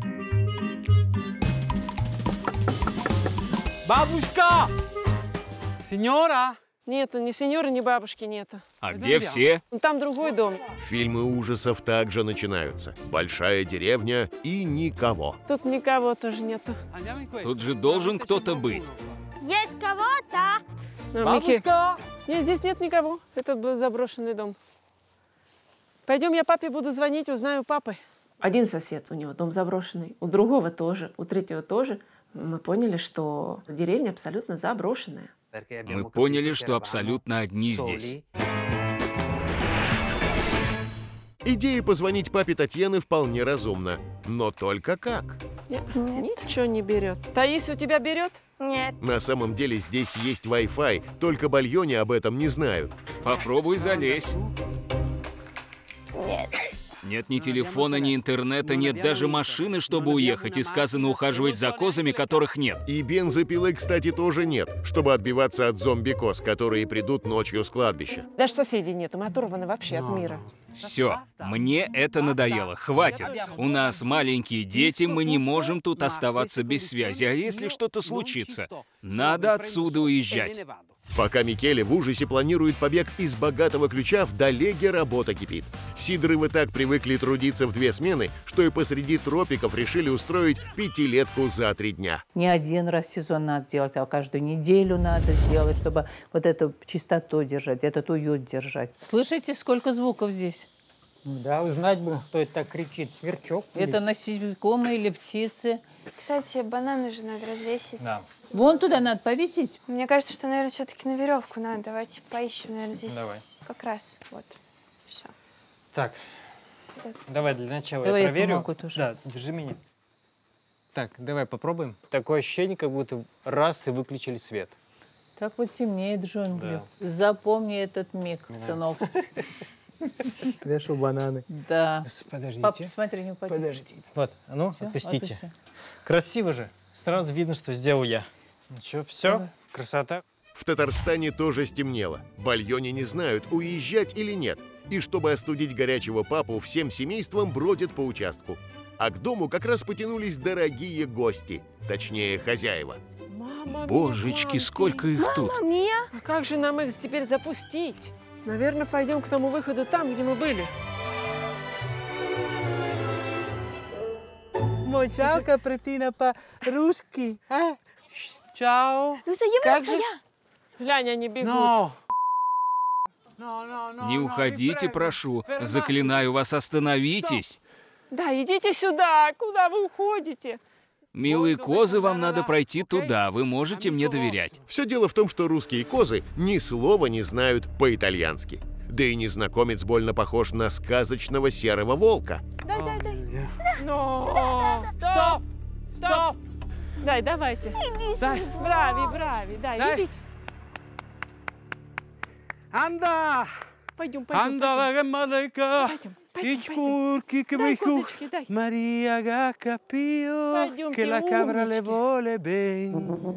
Бабушка! Сеньора! Нету, ни сеньора, ни бабушки нету. А где все? Там другой дом. Фильмы ужасов также начинаются. Большая деревня и никого. Тут никого тоже нету. Тут же должен кто-то быть. Есть кого-то. Бабушка! Нет, здесь нет никого. Это был заброшенный дом. Пойдем, я папе буду звонить, узнаю папы. Один сосед, у него дом заброшенный, у другого тоже, у третьего тоже. Мы поняли, что деревня абсолютно заброшенная. Мы поняли, что абсолютно одни здесь. Идея позвонить папе Татьяны вполне разумна. Но только как? Нет, ничего не берет. Таис, у тебя берет? Нет. На самом деле здесь есть Wi-Fi, только Бальони об этом не знают. Попробуй залезь. Нет. Нет ни телефона, ни интернета, нет даже машины, чтобы уехать, и сказано ухаживать за козами, которых нет. И бензопилы, кстати, тоже нет, чтобы отбиваться от зомби-коз, которые придут ночью с кладбища. Даже соседей нет, мы оторваны вообще от мира. Все, мне это надоело, хватит. У нас маленькие дети, мы не можем тут оставаться без связи, а если что-то случится, надо отсюда уезжать. Пока Микеле в ужасе планирует побег из богатого ключа, в Далеге работа кипит. Сидоровы так привыкли трудиться в 2 смены, что и посреди тропиков решили устроить 5-летку за 3 дня. Не один раз в сезон надо делать, а каждую неделю надо сделать, чтобы вот эту чистоту держать, этот уют держать. Слышите, сколько звуков здесь? Да, узнать бы, кто это так кричит. Сверчок? Это насекомые или птицы. Кстати, бананы же надо развесить. Да. Вон туда надо повесить. Мне кажется, что, наверное, все-таки на веревку надо. Давайте поищем, наверное, здесь. Давай. Как раз. Вот. Все. Так. Давай для начала Давай я проверю. помогу тоже. Да, держи меня. Так, давай попробуем. Такое ощущение, как будто раз и выключили свет. Так вот темнеет джунгли. Да. Запомни этот миг, сынок. Хорошо, бананы. Да. Подождите. Пап, смотри, не упади. Подождите. Вот, а ну, Всё, отпустите. отпусти. Красиво же. Сразу видно, что сделал я. Ну что, все, красота. В Татарстане тоже стемнело. Бальони не знают, уезжать или нет. И чтобы остудить горячего папу, всем семейством бродят по участку. А к дому как раз потянулись дорогие гости, точнее, хозяева. Божечки, сколько их тут. А как же нам их теперь запустить? Наверное, пойдем к тому выходу там, где мы были. Мочалка претина по-русски, а? Чао. Как же? Глянь, они бегут. Не уходите, прошу. Заклинаю вас, остановитесь. Да, идите сюда. Куда вы уходите? Милые козы, вам надо пройти туда. Вы можете мне доверять. Все дело в том, что русские козы ни слова не знают по-итальянски. Да и незнакомец больно похож на сказочного серого волка. Дай. Но! Стоп! Стоп! Дай, давайте. Дай. Брави, дай, идите. Анда! Пойдем. Анда, маленька. Ичкурки que me Maria ga capio che la cabra le vuole bene.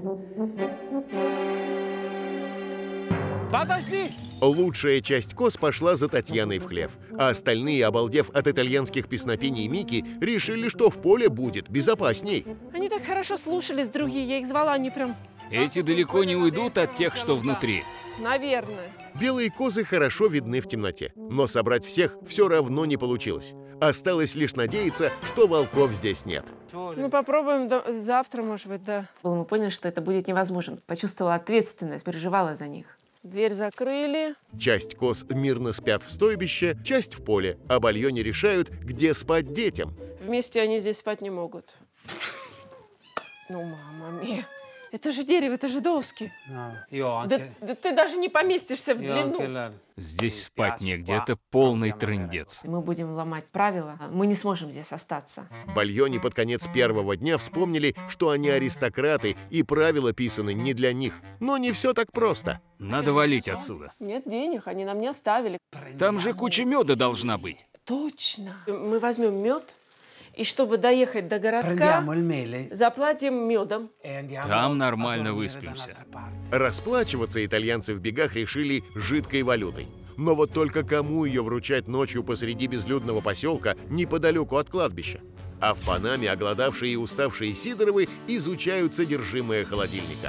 Подожди! Лучшая часть коз пошла за Татьяной в хлев, а остальные, обалдев от итальянских песнопений Мики, решили, что в поле будет безопасней. Они так хорошо слушались, другие, я их звала, они прям... Эти далеко не уйдут от тех, что внутри. Наверное. Белые козы хорошо видны в темноте, но собрать всех все равно не получилось. Осталось лишь надеяться, что волков здесь нет. Ну, попробуем завтра, может быть, да. Мы поняли, что это будет невозможно. Почувствовала ответственность, переживала за них. Дверь закрыли. Часть коз мирно спят в стойбище, часть в поле, а бальони решают, где спать детям. Вместе они здесь спать не могут. Ну, мама мия. Это же дерево, это же доски. Да ты даже не поместишься в длину. Здесь спать негде, это полный трындец. Мы будем ломать правила, мы не сможем здесь остаться. Бальони под конец первого дня вспомнили, что они аристократы и правила писаны не для них. Но не все так просто. Надо валить отсюда. Нет денег, они нам не оставили. Там же куча меда должна быть. Точно. Мы возьмем мед. И чтобы доехать до городка, заплатим медом. Там нормально выспимся. Расплачиваться итальянцы в бегах решили жидкой валютой. Но вот только кому ее вручать ночью посреди безлюдного поселка неподалеку от кладбища? А в Панаме оголодавшие и уставшие Сидоровы изучают содержимое холодильника.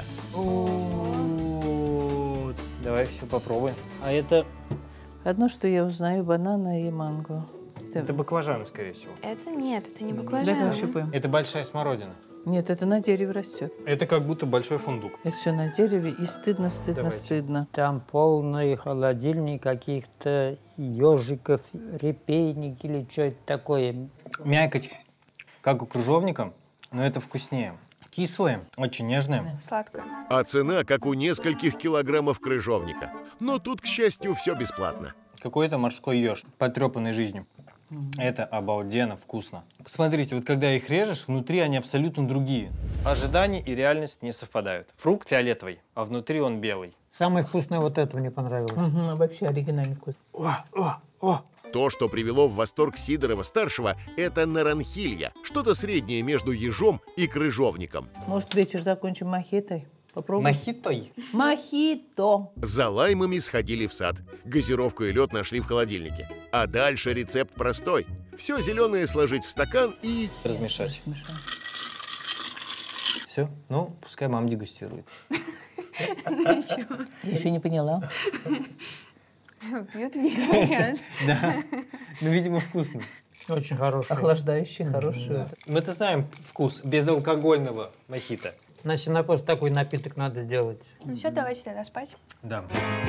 Давай все попробуем. А это... Одно, что я узнаю, бананы и манго. Это баклажаны, скорее всего. Это нет, это не баклажаны. Дай пощупаем. Это большая смородина. Нет, это на дереве растет. Это как будто большой фундук. Это все на дереве, и стыдно. Там полный холодильник каких-то ежиков, репейник или что это такое. Мякоть, как у крыжовника, но это вкуснее. Кислые, очень нежные. Сладкое. А цена, как у нескольких килограммов крыжовника. Но тут, к счастью, все бесплатно. Какой-то морской еж, потрепанный жизнью. Это обалденно вкусно. Посмотрите, вот когда их режешь, внутри они абсолютно другие. Ожидания и реальность не совпадают. Фрукт фиолетовый, а внутри он белый. Самое вкусное вот это мне понравилось. Вообще оригинальный вкус. То, что привело в восторг Сидорова-старшего, это наранхилья, что-то среднее между ежом и крыжовником. Может, вечер закончим мохитой? Попробуем. Мохитой? Мохито. За лаймами сходили в сад. Газировку и лед нашли в холодильнике. А дальше рецепт простой. Все зеленое сложить в стакан и... Размешать. Все? Ну, пускай мама дегустирует. Еще не поняла. Пьют и не говорят. Да. Ну, видимо, вкусно. Очень хороший. Охлаждающий, хороший. Мы-то знаем вкус безалкогольного мохито. Значит, на кость такой напиток надо сделать. Ну все, давайте тогда спать. Да.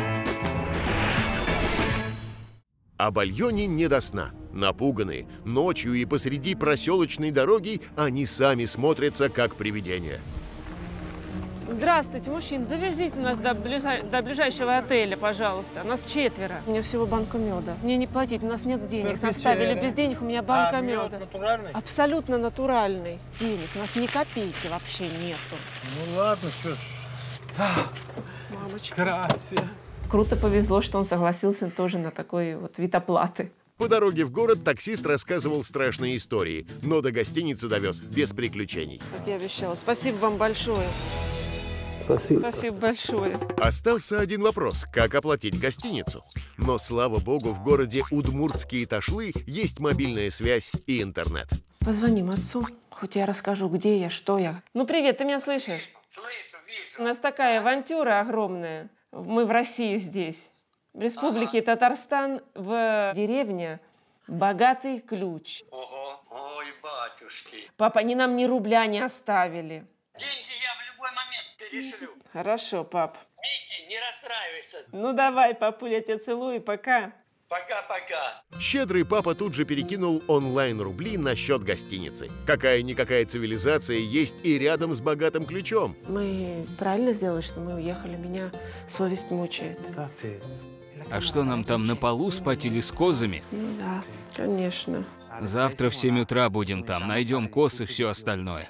А бальони не до сна. Напуганные, ночью и посреди проселочной дороги они сами смотрятся как привидения. Здравствуйте, мужчина, довезите нас до ближайшего отеля, пожалуйста. Нас 4. У меня всего банка меда. Мне не платить, у нас нет денег. Нас оставили без денег, у меня банка меда. Натуральный? Абсолютно натуральный. Денег у нас ни копейки вообще нету. Ну ладно, что ж. Мамочка. Грация. Круто повезло, что он согласился тоже на такой вот вид оплаты. По дороге в город таксист рассказывал страшные истории, но до гостиницы довез без приключений. Как я обещала. Спасибо вам большое. Спасибо большое. Остался один вопрос – как оплатить гостиницу? Но, слава богу, в городе Удмуртские Ташлы есть мобильная связь и интернет. Позвоним отцу, хоть я расскажу, где я, что я. Ну, привет, ты меня слышишь? Слышу, вижу. У нас такая авантюра огромная. Мы в России здесь. В республике Татарстан, в деревне Богатый Ключ. Ого, ой, батюшки. Папа, они нам ни рубля не оставили. Деньги я в любой момент перешлю. Хорошо, пап. Микки, не расстраивайся. Ну давай, папуль, я тебя целую, пока. Пока-пока. Щедрый папа тут же перекинул онлайн-рубли на счет гостиницы. Какая-никакая цивилизация есть и рядом с Богатым Ключом. Мы правильно сделали, что мы уехали? Меня совесть мучает. Да ты. А что нам там на полу спать или с козами? Ну да, конечно. Завтра в 7 утра будем там, найдем коз и все остальное.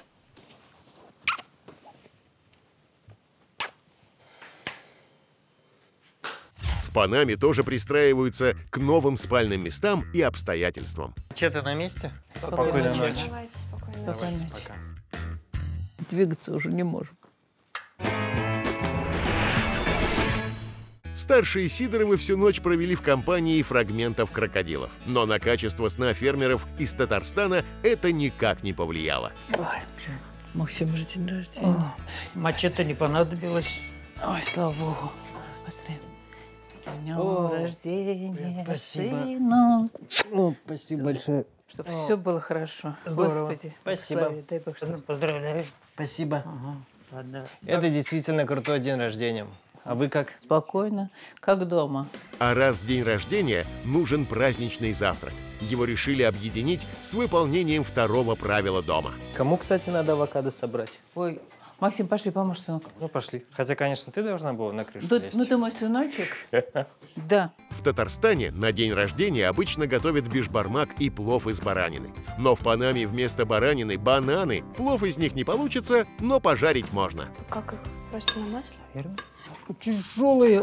В Панаме тоже пристраиваются к новым спальным местам и обстоятельствам. Мачете на месте? Спокойной ночи. Давайте, спокойной Давайте, ночи. пока. Двигаться уже не можем. Старшие Сидоровы всю ночь провели в компании фрагментов крокодилов. Но на качество сна фермеров из Татарстана это никак не повлияло. Ой, Максим же день рождения. Мачете не понадобилось. Ой, слава богу. Быстрее. С днем рождения, спасибо. сынок. О, спасибо большое. Чтобы все было хорошо. Здорово. Господи, Спасибо. благослови, дай Бог, чтобы... Поздравляю. Спасибо. Ладно. Это действительно крутой день рождения. А вы как? Спокойно, как дома. А раз день рождения, нужен праздничный завтрак. Его решили объединить с выполнением второго правила дома. Кому, кстати, надо авокадо собрать? Ой, Максим, пошли, поможешь, сынок. Ну, пошли. Хотя, конечно, ты должна была на крышу Да, лезть. ну ты мой сыночек. Да. В Татарстане на день рождения обычно готовят бишбармак и плов из баранины. Но в Панаме вместо баранины бананы. Плов из них не получится, но пожарить можно. Как их? Просто на масле? Тяжелые.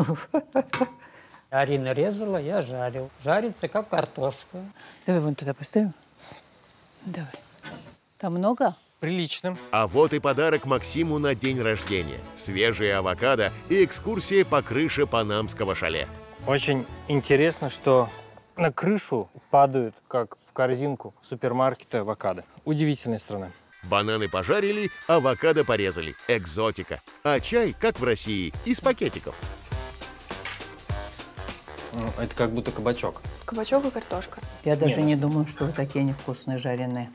Арина резала, я жарил. Жарится, как картошка. Давай вон туда поставим. Давай. Там много? Прилично. А вот и подарок Максиму на день рождения. Свежие авокадо и экскурсия по крыше панамского шале. Очень интересно, что на крышу падают, как в корзинку супермаркета авокадо. Удивительная страна. Бананы пожарили, авокадо порезали. Экзотика. А чай, как в России, из пакетиков. Это как будто кабачок. Кабачок и картошка. Я даже не думаю, что вы такие невкусные жареные.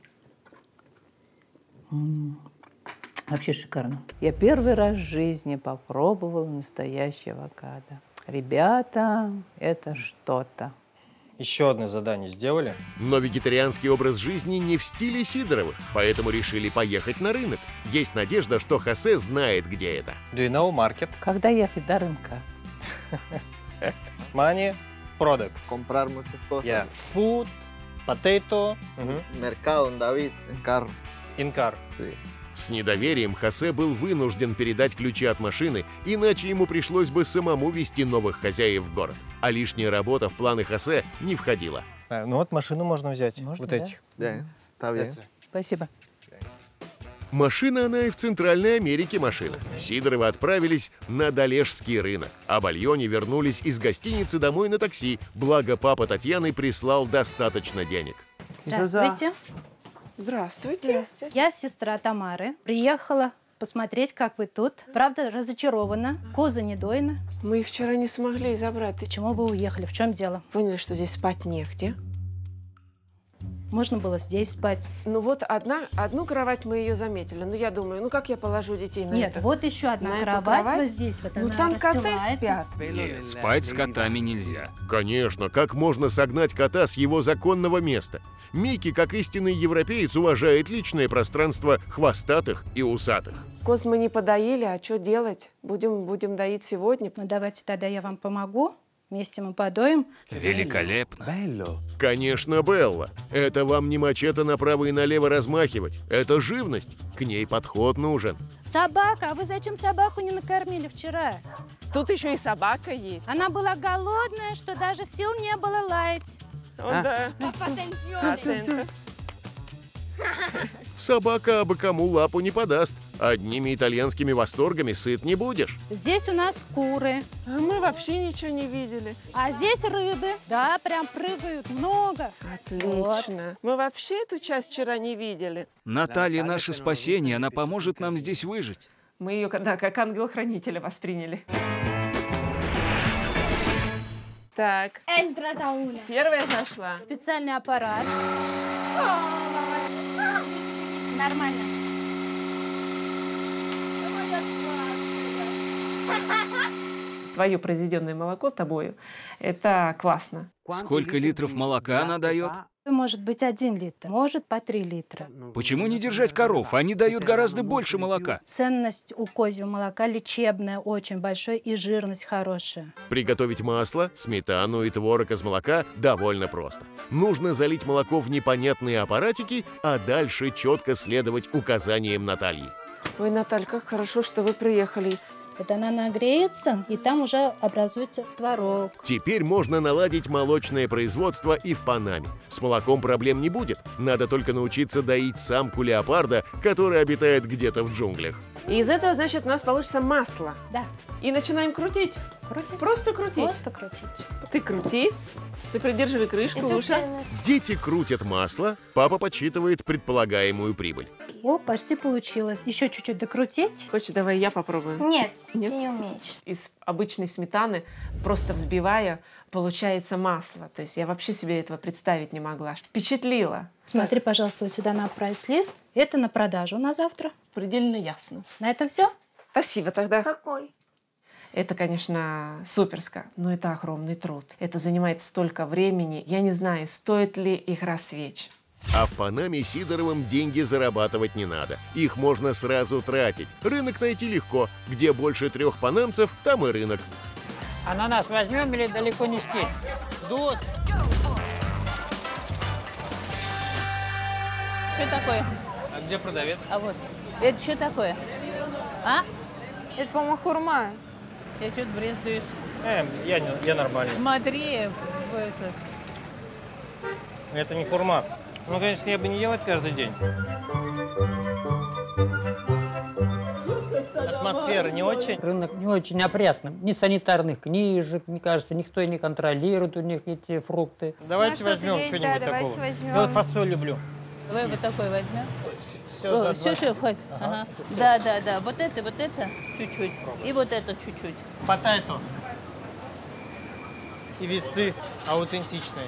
Вообще шикарно. Я первый раз в жизни попробовала настоящий авокадо. Ребята, это что-то. Еще одно задание сделали. Но вегетарианский образ жизни не в стиле Сидоровых, поэтому решили поехать на рынок. Есть надежда, что Хосе знает, где это. Do you know market? Когда ехать до рынка? Money, products. Comprar muchas cosas. Yeah. Food, potato. Mercado, David, en carro. In car. Sí. С недоверием Хосе был вынужден передать ключи от машины, иначе ему пришлось бы самому вести новых хозяев в город. А лишняя работа в планы Хосе не входила. Ну вот машину можно взять. Можно, вот да? этих. Bien, está bien. Спасибо. Машина она и в Центральной Америке машина. Сидоровы отправились на Долежский рынок, а Бальони вернулись из гостиницы домой на такси, благо папа Татьяны прислал достаточно денег. Здравствуйте. Здравствуйте. Я сестра Тамары. Приехала посмотреть, как вы тут. Правда, разочарована. Коза не дойна. Мы их вчера не смогли забрать. Почему вы уехали? В чем дело? Поняли, что здесь спать негде. Можно было здесь спать. Ну вот одну кровать мы ее заметили. Ну я думаю, ну как я положу детей на Нет, это? вот еще одна на кровать вот здесь. Вот ну она там коты расстилается. спят. Нет, спать с котами нельзя. Конечно, как можно согнать кота с его законного места? Микки, как истинный европеец, уважает личное пространство хвостатых и усатых. Коз мы не подоили, а что делать? Будем доить сегодня. Ну давайте тогда я вам помогу. Вместе мы подоим. Великолепно. Конечно, Белла. Это вам не мачете направо и налево размахивать. Это живность. К ней подход нужен. Собака, а вы зачем собаку не накормили вчера? Тут еще и собака есть. Она была голодная, что даже сил не было лаять. О, да. Собака абы кому лапу не подаст. Одними итальянскими восторгами сыт не будешь. Здесь у нас куры. А мы вообще ничего не видели. А здесь рыбы. Да, прям прыгают много. Отлично. Мы вообще эту часть вчера не видели. Наталья наше спасение, она поможет нам здесь выжить. Мы ее, да, как ангел-хранителя восприняли. Так. Первая зашла. Специальный аппарат. Нормально. Твое произведенное молоко тобою, это классно. Сколько литров молока она дает? Может быть 1 литр, может по 3 литра. Почему не держать коров? Они дают гораздо больше молока. Ценность у козьего молока лечебная, очень большая, и жирность хорошая. Приготовить масло, сметану и творог из молока довольно просто. Нужно залить молоко в непонятные аппаратики, а дальше четко следовать указаниям Натальи. Ой, Наталья, как хорошо, что вы приехали. Вот она нагреется, и там уже образуется творог. Теперь можно наладить молочное производство и в Панаме. С молоком проблем не будет. Надо только научиться доить самку леопарда, который обитает где-то в джунглях. И из этого, значит, у нас получится масло. Да. И начинаем крутить. Крутить? Просто крутить. Просто крутить. Ты крути. Ты придерживай крышку, Луша. Дети крутят масло, папа подсчитывает предполагаемую прибыль. О, почти получилось. Еще чуть-чуть докрутить. Хочешь, давай я попробую? Нет, Нет? ты не умеешь. Из обычной сметаны, просто взбивая, получается масло. То есть я вообще себе этого представить не могла. Впечатлила. Смотри, пожалуйста, вот сюда на прайс-лист. Это на продажу на завтра. Предельно ясно. На этом все? Спасибо тогда. Какой? Это, конечно, суперско, но это огромный труд. Это занимает столько времени. Я не знаю, стоит ли игра свеч. А в Панаме Сидоровым деньги зарабатывать не надо. Их можно сразу тратить. Рынок найти легко. Где больше 3 панамцев, там и рынок. Ананас возьмем или далеко нести? Дос. Что такое? А где продавец? А вот. Это что такое? А? Это, по-моему, хурма. Я что-то брезгаюсь. Я нормальный. Смотри, в этот. Это не хурма. Ну, конечно, я бы не ел это каждый день. Атмосфера не очень. Рынок не очень опрятный. Ни санитарных книжек, мне кажется, никто не контролирует у них эти фрукты. Давайте возьмем что-нибудь такого. Я вот фасоль люблю. Давай вот такой возьмем. Все, хватит. Ага. Да. Вот это чуть-чуть. И вот это чуть-чуть. Потайто. И весы аутентичные.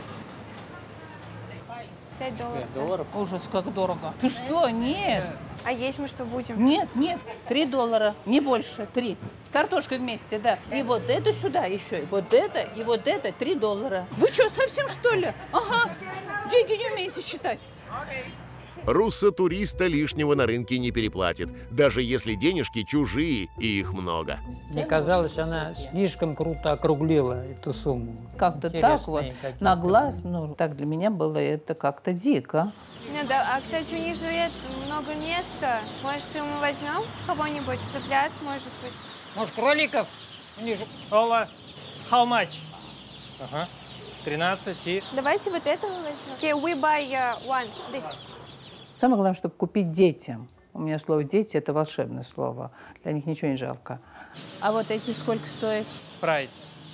$5. Ужас, как дорого. Ты что? Нет. А есть мы что будем? Нет, $3. Не больше, 3. Картошка вместе, да. И вот это сюда еще, и вот это $3. Вы что, совсем что ли? Ага. Деньги не умеете считать. Руссо-туриста лишнего на рынке не переплатит, даже если денежки чужие и их много. Мне казалось, она слишком круто округлила эту сумму. Как-то так вот, на глаз, ну, так для меня было это как-то дико. Нет, да, а, кстати, у них же много места. Может, мы возьмем кого-нибудь, цыплят, может быть? Может, кроликов? У них же... Ола, how much? Ага, 13 и... Давайте вот этого возьмем. Okay, we buy one, this. Самое главное, чтобы купить детям. У меня слово «дети» — это волшебное слово. Для них ничего не жалко. А вот эти сколько стоят? Прайс.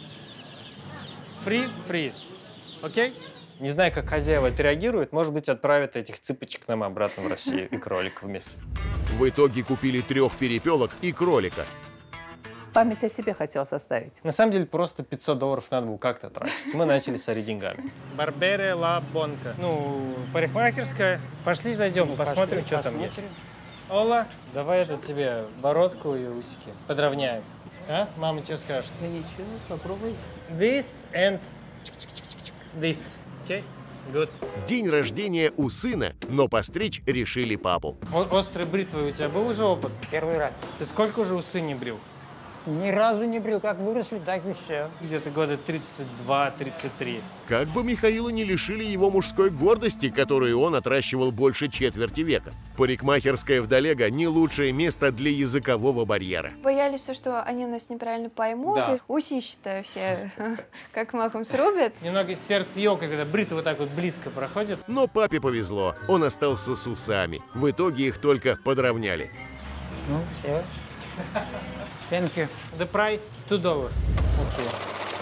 Free. Окей? Не знаю, как хозяева отреагируют. Может быть, отправят этих цыпочек нам обратно в Россию и кроликов вместе. В итоге купили 3 перепелок и кролика. память о себе хотел составить. На самом деле просто $500 надо было как-то тратить. Мы начали сорить деньгами. Барбере Ла Бонка. Ну, парикмахерская. Пошли зайдем, посмотрим, что там есть. Ола, давай это тебе бородку и усики подровняем. А? Мама что скажет? Да ничего, попробуй. This and this. Okay? Good. День рождения у сына, но постричь решили папу. Острой бритвой у тебя был уже опыт? Первый раз. Ты сколько уже усы не брил? Ни разу не брил. Как выросли, так и все. Где-то года 32-33. Как бы Михаила не лишили его мужской гордости, которую он отращивал больше четверти века. Парикмахерская в Далега не лучшее место для языкового барьера. Боялись, что они нас неправильно поймут. Да. И усищи-то все как махом срубят. Немного сердце ёкает, когда бритва вот так вот близко проходит. Но папе повезло, он остался с усами. В итоге их только подровняли. Ну, все. Thank you. The price $2. Okay.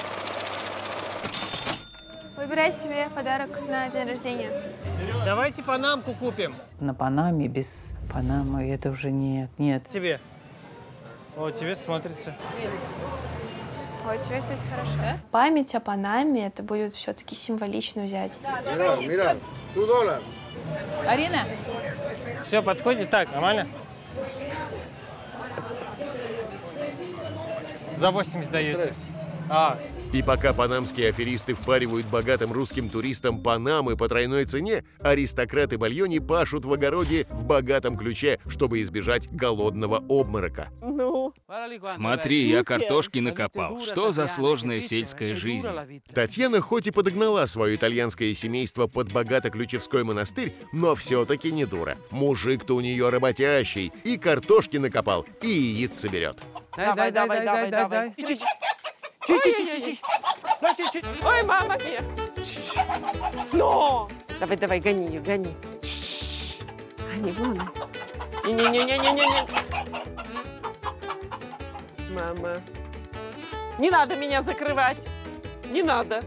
Выбирай себе подарок на день рождения. Давайте панамку купим. На Панаме, без Панамы это уже нет. Тебе. О, тебе смотрится. Ой, тебе, кстати, хорошо. Память о Панаме, это будет все-таки символично взять. Mira, $2. Арина! Все, подходит? Так, нормально? За 80 даете. И пока панамские аферисты впаривают богатым русским туристам Панамы по тройной цене, аристократы Бальони пашут в огороде в богатом ключе, чтобы избежать голодного обморока. Ну. Смотри, я картошки накопал. Что за сложная сельская жизнь? Татьяна хоть и подогнала свое итальянское семейство под богато-ключевской монастырь, но все-таки не дура. Мужик-то у нее работящий, и картошки накопал, и яиц соберет. Давай. Ой, мама мия. Но! Давай, гони ее, гони. Гони, вон. Не. Мама. Не надо меня закрывать. Не надо.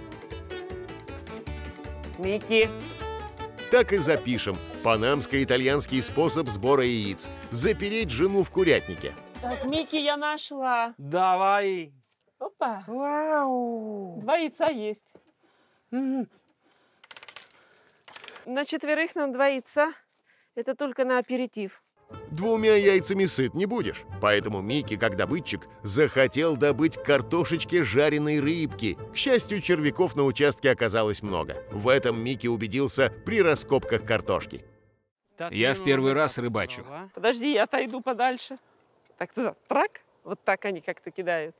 Микки. Так и запишем. Панамско-итальянский способ сбора яиц. Запереть жену в курятнике. Так, Микки, я нашла. Давай. Опа. Вау. 2 яйца есть. На 4 нам 2 яйца. Это только на аперитив. 2 яйцами сыт не будешь. Поэтому Микки, как добытчик, захотел добыть картошечки жареной рыбки. К счастью, червяков на участке оказалось много. В этом Микки убедился при раскопках картошки. Я в первый раз рыбачу. Подожди, я отойду подальше. Так, туда, трак. Вот так они как-то кидают.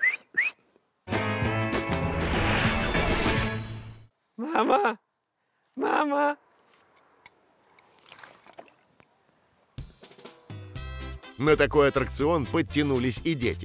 Мама! На такой аттракцион подтянулись и дети.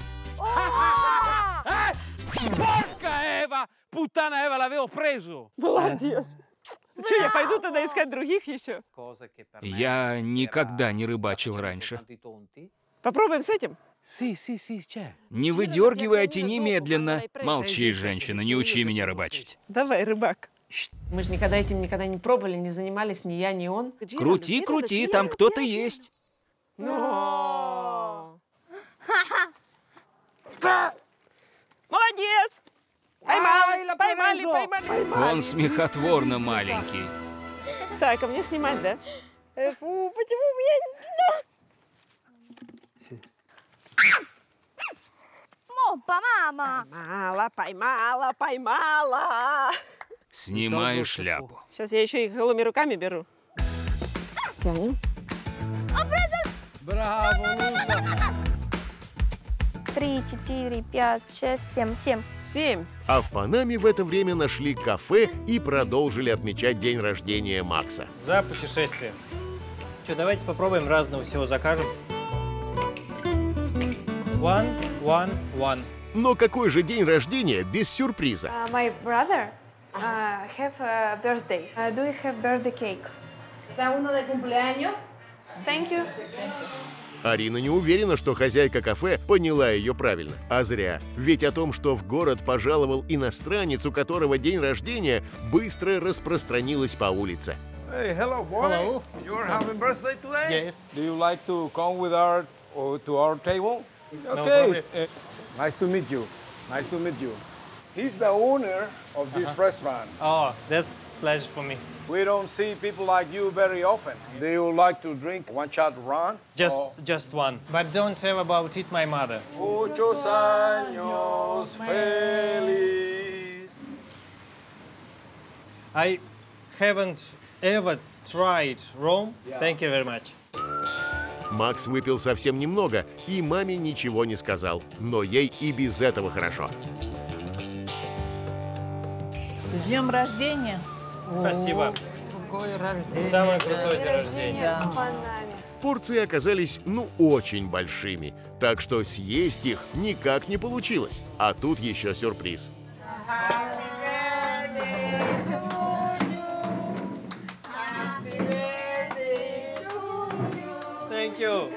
Молодец! Что, я пойду тогда искать других еще? Я никогда не рыбачил раньше. Попробуем с этим? Не выдергивайте немедленно. Молчи, женщина, не учи меня рыбачить. Давай, рыбак. Мы же никогда этим не пробовали, не занимались ни я, ни он. Крути, там кто-то есть. Но! Молодец! Поймали. Он смехотворно маленький. Так, а мне снимать, да? Фу, почему меня... Опа, мама! Поймала! Снимаю шляпу. Сейчас я еще их голыми руками беру. Тянем. Браво, Луца! 3, 4, 5, 6, 7. 7. А в Панаме в это время нашли кафе и продолжили отмечать день рождения Макса. За путешествие. Что, давайте попробуем разного всего закажем. One. Но какой же день рождения без сюрприза? My brother have a birthday. Do you have birthday cake? ¿Da uno de cumpleaños? Thank you. Арина не уверена, что хозяйка кафе поняла ее правильно. А зря. Ведь о том, что в город пожаловал иностранец, у которого день рождения, быстро распространилось по улице. Hey, hello, boy. Hello. You're having birthday today? Yes. Do you like to come with our to our table? Okay. Nice to meet you. Nice to meet you. He's the owner of this restaurant. Oh, that's a pleasure for me. We don't see people like you very often. Do you like to drink one shot rum? Just one. But don't tell about it my mother. Muchos años feliz. I haven't ever tried rum. Thank you very much. Макс выпил совсем немного и маме ничего не сказал, но ей и без этого хорошо. С днем рождения! Спасибо. Какое рождение! Самое крутое день рождения. Порции оказались, очень большими, так что съесть их никак не получилось. А тут еще сюрприз. Thank you.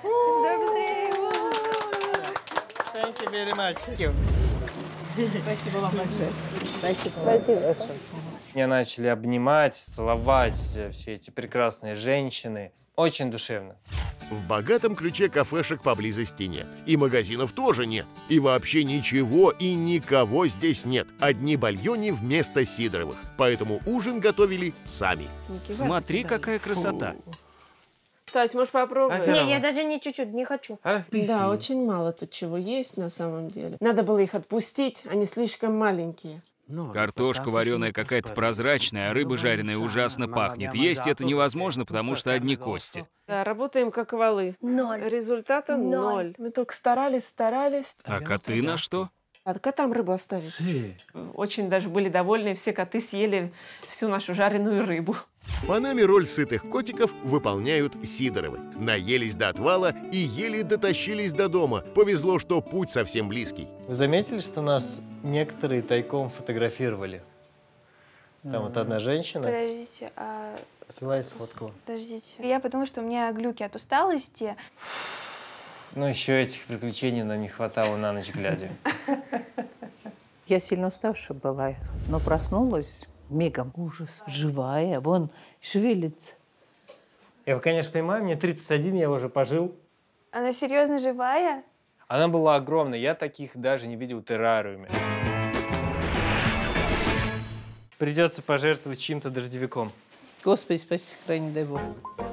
Thank you very much. Thank you. Спасибо вам большое. Спасибо. Меня начали обнимать, целовать все эти прекрасные женщины. Очень душевно. В богатом ключе кафешек поблизости нет. И магазинов тоже нет. И вообще ничего и никого здесь нет. Одни бальони вместо сидоровых. Поэтому ужин готовили сами. Смотри, какая красота. Тась, можешь попробовать? Не, я даже не чуть-чуть не хочу. Да, очень мало тут чего есть на самом деле. Надо было их отпустить, они слишком маленькие. Картошка вареная какая-то прозрачная, а рыба жареная ужасно пахнет. Есть это невозможно, потому что одни кости. Да, работаем как валы. Результата ноль. Мы только старались. А коты на что? А котам рыбу оставить. Очень даже были довольны, все коты съели всю нашу жареную рыбу. В Панаме роль сытых котиков выполняют Сидоровы. Наелись до отвала и еле дотащились до дома. Повезло, что путь совсем близкий. Вы заметили, что нас некоторые тайком фотографировали? Там вот одна женщина. Подождите, взяла и сфоткала. Подождите. Я потому что у меня глюки от усталости. Ну, еще этих приключений нам не хватало на ночь глядя. Я сильно уставшая была, но проснулась мигом. Ужас. Живая, вон, шевелится. Я, конечно, понимаю, мне 31, я уже пожил. Она серьезно живая? Она была огромная, я таких даже не видел в террариуме. Придется пожертвовать чьим-то дождевиком. Господи, спаси, сохрани, дай Бог.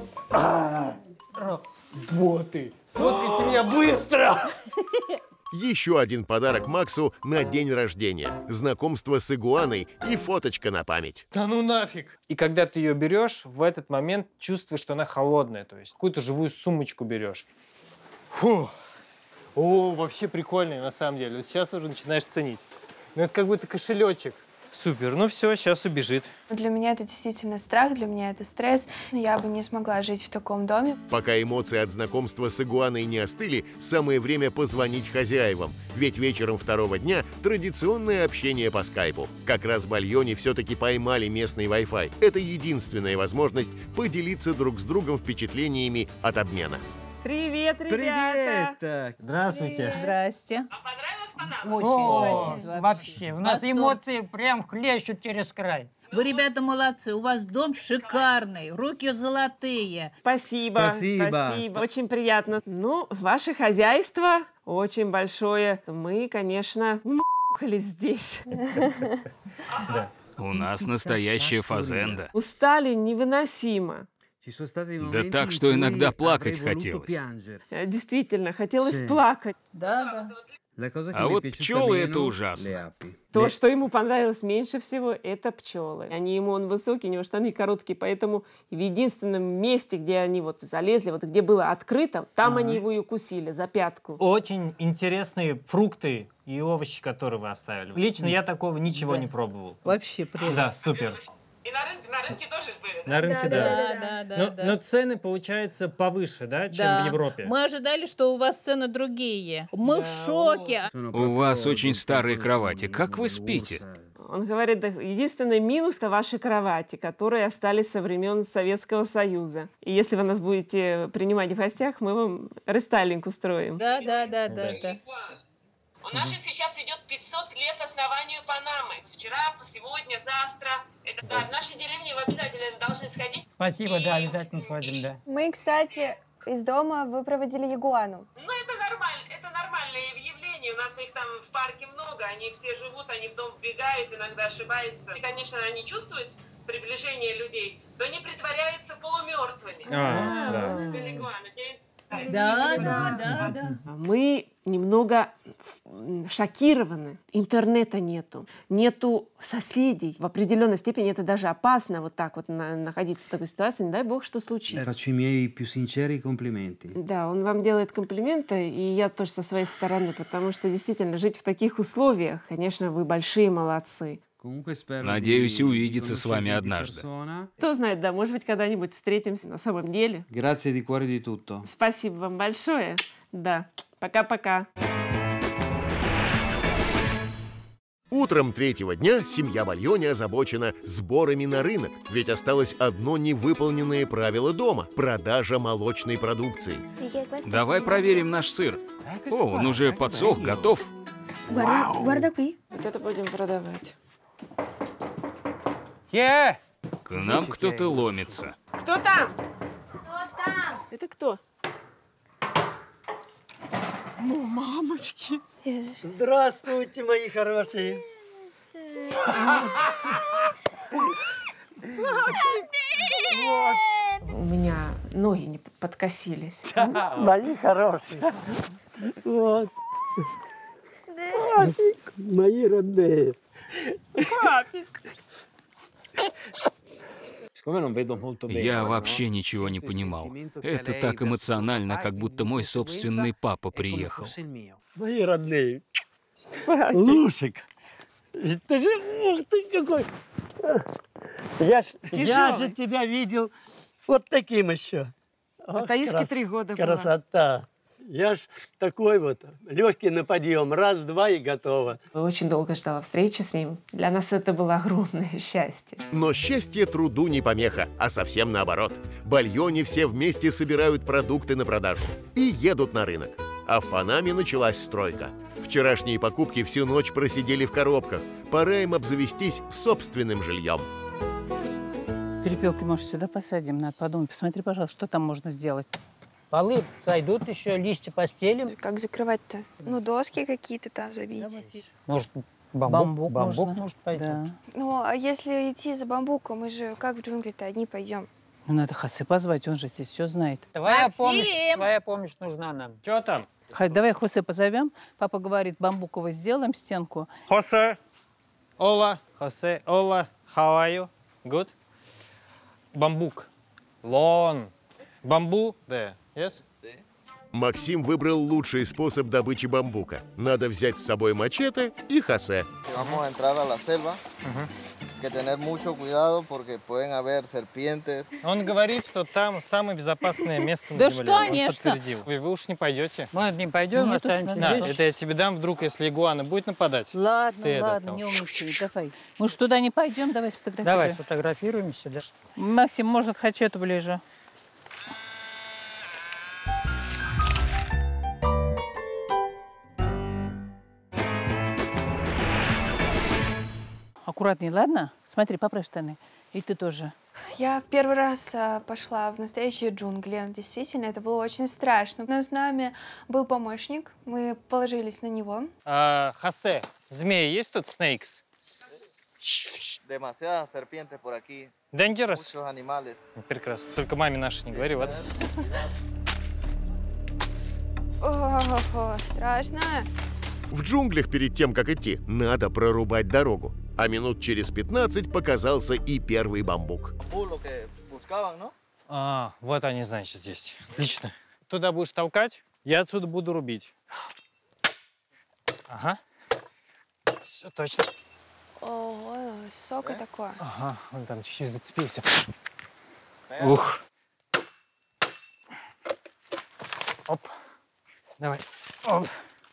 Боты! Сфоткайте меня быстро! Еще один подарок Максу на день рождения. Знакомство с игуаной и фоточка на память. Да ну нафиг! И когда ты ее берешь, в этот момент чувствуешь, что она холодная. То есть какую-то живую сумочку берешь. Фу! О, вообще прикольная на самом деле. Вот сейчас уже начинаешь ценить. Ну это как будто кошелечек. Супер, ну все, сейчас убежит. Для меня это действительно страх, для меня это стресс. Я бы не смогла жить в таком доме. Пока эмоции от знакомства с игуаной не остыли, самое время позвонить хозяевам. Ведь вечером второго дня традиционное общение по скайпу. Как раз в Бальоне все-таки поймали местный Wi-Fi. Это единственная возможность поделиться друг с другом впечатлениями от обмена. Привет, ребята! Привет! Здравствуйте! Здрасте. Очень. Вообще, у нас эмоции прям хлещут через край. Вы, ребята, молодцы, у вас дом шикарный, руки золотые. Спасибо. Очень приятно. Ну, ваше хозяйство очень большое. Мы, конечно, умахались здесь. У нас настоящая фазенда. Устали невыносимо. Да так, что иногда плакать хотелось. Действительно, хотелось плакать. Да. А вот пчелы — это ужасно. То, что ему понравилось меньше всего, это пчелы. Он высокий, у него штаны короткие, поэтому в единственном месте, где они вот залезли, вот где было открыто, там они его и укусили за пятку. Очень интересные фрукты и овощи, которые вы оставили. Лично я такого ничего не пробовал. Вообще прелесть. Да, супер. И на рынке тоже были, да? На рынке, да. Но цены, получается, повыше, да, чем в Европе? Мы ожидали, что у вас цены другие. Мы в шоке. У вас очень старые кровати. Как вы спите? Он говорит, да, единственный минус — это ваши кровати, которые остались со времен Советского Союза. И если вы нас будете принимать в гостях, мы вам рестайлинг устроим. Да. У нас же сейчас идет 500 лет основанию Панамы. Вчера, сегодня, завтра. Да, в нашей деревне вы обязательно должны сходить. Спасибо, да, обязательно сходим, да. Мы, кстати, из дома выпроводили ягуану. Ну, это нормально, они все живут, они в дом вбегают, иногда ошибаются. И, конечно, они чувствуют приближение людей, то они притворяются полумертвыми. Да. Мы немного шокированы. Интернета нету. Нету соседей. В определенной степени это даже опасно вот так вот находиться в такой ситуации. Не дай бог, что случится. Faccio i miei più sinceri complimenti. Да, он вам делает комплименты, и я тоже со своей стороны, потому что действительно жить в таких условиях, конечно, вы большие молодцы. Надеюсь увидеться с вами однажды. Кто знает, да, может быть, когда-нибудь встретимся на самом деле. Grazie di cuore di tutto. Спасибо вам большое. Да, пока-пока. Утром третьего дня семья Бальони озабочена сборами на рынок, ведь осталось одно невыполненное правило дома – продажа молочной продукции. Давай проверим наш сыр. О, он уже подсох, готов. Guarda qui. Вот это будем продавать. К нам кто-то ломится. Кто там? Это кто? Ну, мамочки. Здравствуйте, мои хорошие. У меня ноги не подкосились. Мои хорошие. Вот. Папик, мои родные. Папик. Я вообще ничего не понимал. Это так эмоционально, как будто мой собственный папа приехал. Мои родные. Лушик. Ты же, ух ты какой. Я же тебя видел вот таким еще. А Таиске 3 года было. Красота. Я ж такой вот, легкий на подъем, раз-два и готово. Очень долго ждала встречи с ним. Для нас это было огромное счастье. Но счастье труду не помеха, а совсем наоборот. Бальони все вместе собирают продукты на продажу и едут на рынок. А в Панаме началась стройка. Вчерашние покупки всю ночь просидели в коробках. Пора им обзавестись собственным жильем. Перепелки, может, сюда посадим? Надо подумать. Посмотри, пожалуйста, что там можно сделать. Полы сойдут еще, листья постелим. Как закрывать-то? Ну, доски какие-то там забить. Может, Бамбук можно. может пойти. Да. Ну, а если идти за бамбуком, мы же как в джунгли-то одни пойдем? Ну, надо Хосе позвать, он же здесь все знает. Твоя помощь нужна нам. Что там? Давай Хосе позовем. Папа говорит, бамбуковый сделаем стенку. Хосе. Ола. Хосе. Ола. How are you? Good? Бамбук. Лон. Бамбу. There. Yes? Максим выбрал лучший способ добычи бамбука. Надо взять с собой мачете и Хосе. Он говорит, что там самое безопасное место Да на земле. конечно. Он подтвердил. Вы уж не пойдете? Мы не пойдем, Нет, останемся уж Да, здесь. это я тебе дам вдруг, если игуана будет нападать. Ладно, Ты ладно, это, не умничай, давай. Мы же туда не пойдем, давай сфотографируем. Давай сфотографируемся. Да. Максим, можно к хачету ближе. Аккуратней, ладно? Смотри, поправь штаны. И ты тоже. Я в первый раз пошла в настоящие джунгли. Действительно, это было очень страшно. Но с нами был помощник. Мы положились на него. Хосе, змеи есть тут? Snakes? Demasiadas serpientes por aquí. Dangerous? Muchos animales. Прекрасно. Только маме нашей не говори, вот. О, страшно. В джунглях перед тем, как идти, надо прорубать дорогу. А минут через 15 показался и первый бамбук. Вот они, значит, здесь. Отлично. Туда будешь толкать, я отсюда буду рубить. Ага. Все точно. Ого, высокое такое. Ага, он там чуть-чуть зацепился. Ух. Оп. Давай. Оп.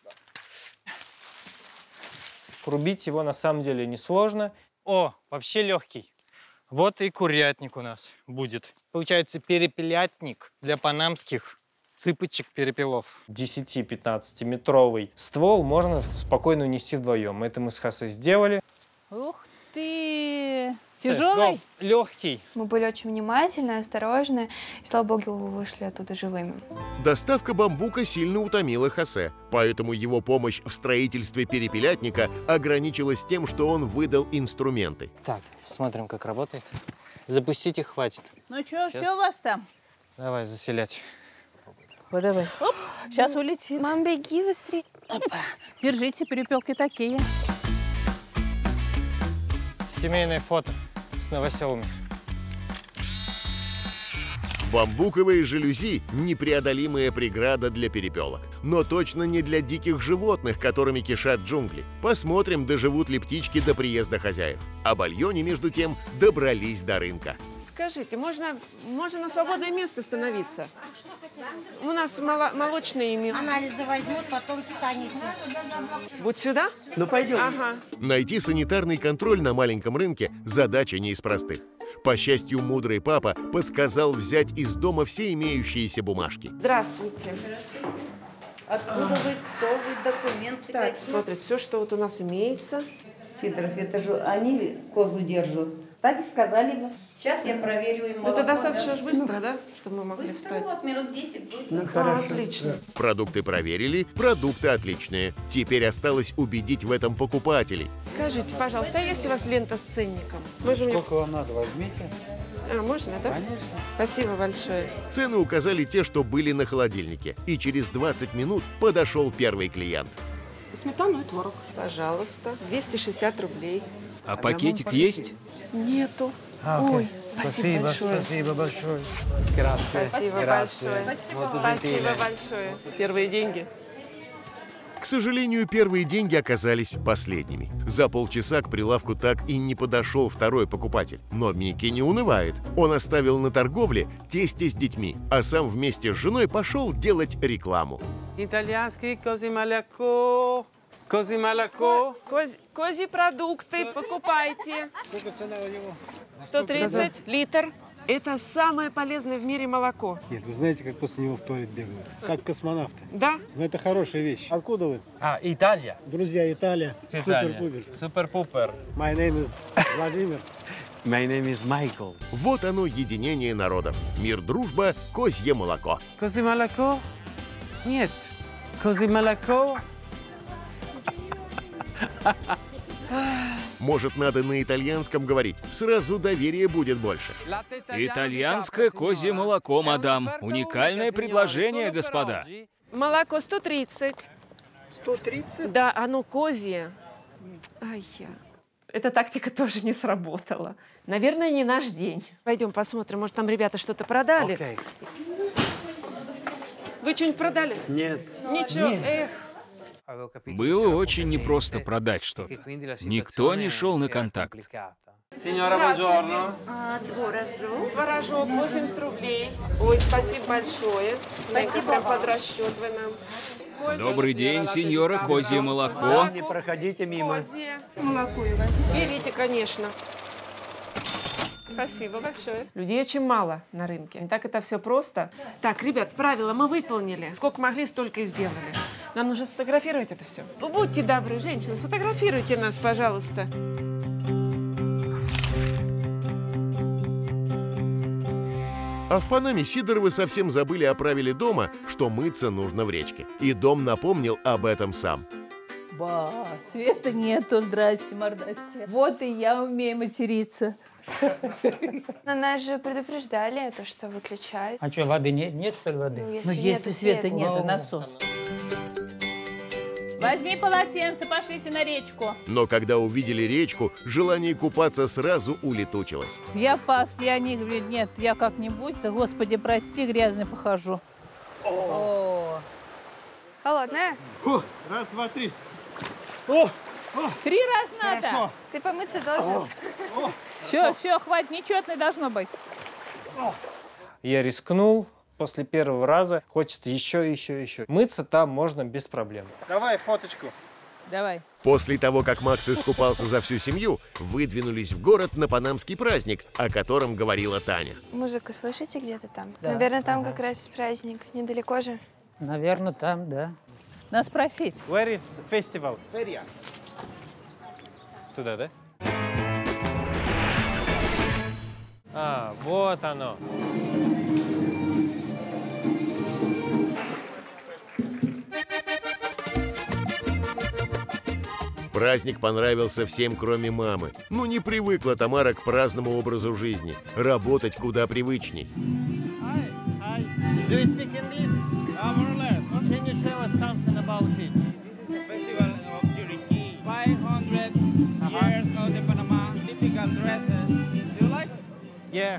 Рубить его на самом деле несложно. О, вообще легкий. Вот и курятник у нас будет. Получается перепелятник для панамских цыпочек-перепелов. 10-15 метровый ствол можно спокойно унести вдвоем. Это мы с Хосе сделали. Ух ты! Тяжелый? Легкий. Мы были очень внимательны, осторожны, и, слава богу, вышли оттуда живыми. Доставка бамбука сильно утомила Хосе, поэтому его помощь в строительстве перепелятника ограничилась тем, что он выдал инструменты. Так, смотрим, как работает. Запустить их хватит. Ну что, все у вас там? Давай заселять. Вот давай. Оп, сейчас улетит. Мам, беги быстрее. Опа. Держите, перепелки такие. Семейное фото с новоселами. Бамбуковые жалюзи – непреодолимая преграда для перепелок. Но точно не для диких животных, которыми кишат джунгли. Посмотрим, доживут ли птички до приезда хозяев. А бальоне, между тем, добрались до рынка. Скажите, можно на свободное место становиться? У нас молочные имя. Анализы возьмут, потом встанете. Вот сюда? Ну, пойдем. Ага. Найти санитарный контроль на маленьком рынке – задача не из простых. По счастью, мудрый папа подсказал взять из дома все имеющиеся бумажки. Здравствуйте. Откуда вы, кто вы, документы? Так, смотрит, все, что вот у нас имеется. Сидоров, это же они козу держат. Так и сказали бы. Сейчас я проверю ему. Это достаточно же быстро, да? Чтобы мы могли встать. Вот минут 10 будет. Ну, отлично. Продукты проверили, продукты отличные. Теперь осталось убедить в этом покупателей. Скажите, пожалуйста, а есть у вас лента с ценником? Сколько вам надо, возьмите. А, можно, да? Конечно. Спасибо большое. Цены указали те, что были на холодильнике. И через 20 минут подошел первый клиент. Сметану и творог. Пожалуйста. 260 рублей. А пакетик есть? Нету. Ой, спасибо большое. Спасибо большое. Спасибо большое. Спасибо большое. Первые деньги. К сожалению, первые деньги оказались последними. За полчаса к прилавку так и не подошел второй покупатель. Но Микки не унывает. Он оставил на торговле тестя с детьми, а сам вместе с женой пошел делать рекламу. Итальянский козий молоко. Козий молоко. Козьи продукты покупайте. Сколько цена у него? 130 литр. Это самое полезное в мире молоко. Нет, вы знаете, как после него в туалет бегают? Как космонавты. Да? Но это хорошая вещь. Откуда вы? Италия. Друзья, Италия. Супер-пупер. Супер-пупер. My name is Владимир. My name is Michael. Вот оно, единение народов. Мир, дружба, козье молоко. Козий молоко? Нет. Козий молоко? Может, надо на итальянском говорить? Сразу доверия будет больше. Итальянское козье молоко, мадам. Уникальное предложение, господа. Молоко 130. 130? Да, оно козье. Ай-я. Эта тактика тоже не сработала. Наверное, не наш день. Пойдем посмотрим, может, там ребята что-то продали. Okay. Вы что-нибудь продали? Нет. Ничего, эх. Было очень непросто продать что-то. Никто не шел на контакт. Сеньора, buongiorno. Творожок 80 рублей. Ой, спасибо большое. Спасибо прям под расчет вы нам. Добрый день, сеньора, козье молоко. Не проходите мимо. Козье. Молоко я возьму. Берите, конечно. Спасибо большое. Людей очень мало на рынке. Не так это все просто. Так, ребят, правила мы выполнили. Сколько могли, столько и сделали. Нам нужно сфотографировать это все. Будьте добры, женщины, сфотографируйте нас, пожалуйста. А в Панаме Сидоровы совсем забыли о правиле дома, что мыться нужно в речке. И дом напомнил об этом сам. Ба, света нету, здрасте, мордасте. Вот и я умею материться. Но нас же предупреждали, то, что выключают. А что, воды нет? Нет, что ли, воды? Ну, если света нет, насос. Возьми полотенце, пошлите на речку. Но когда увидели речку, желание купаться сразу улетучилось. Я пас, я не говорю, нет, я как-нибудь, Господи, прости, грязный похожу. О. Холодная? Раз, два, три. 3 раза надо. Хорошо. Ты помыться должен. Все, хватит, нечетно должно быть. Я рискнул. После первого раза хочется еще. Мыться там можно без проблем. Давай фоточку. Давай. После того, как Макс искупался за всю семью, выдвинулись в город на панамский праздник, о котором говорила Таня. Музыку слышите где-то там? Да. Наверное, там как раз праздник. Недалеко же. Наверное, там, да. Надо спросить. Where is festival? Feria. Туда, да? А, вот оно. Праздник понравился всем, кроме мамы. Ну, не привыкла Тамара к праздному образу жизни. Работать куда привычней. Hi. Do you speak English? More or less. Can you tell us something about it? This is a festival of Chiriquí. 500 years of the Panama typical dresses. Do you like it? Yeah.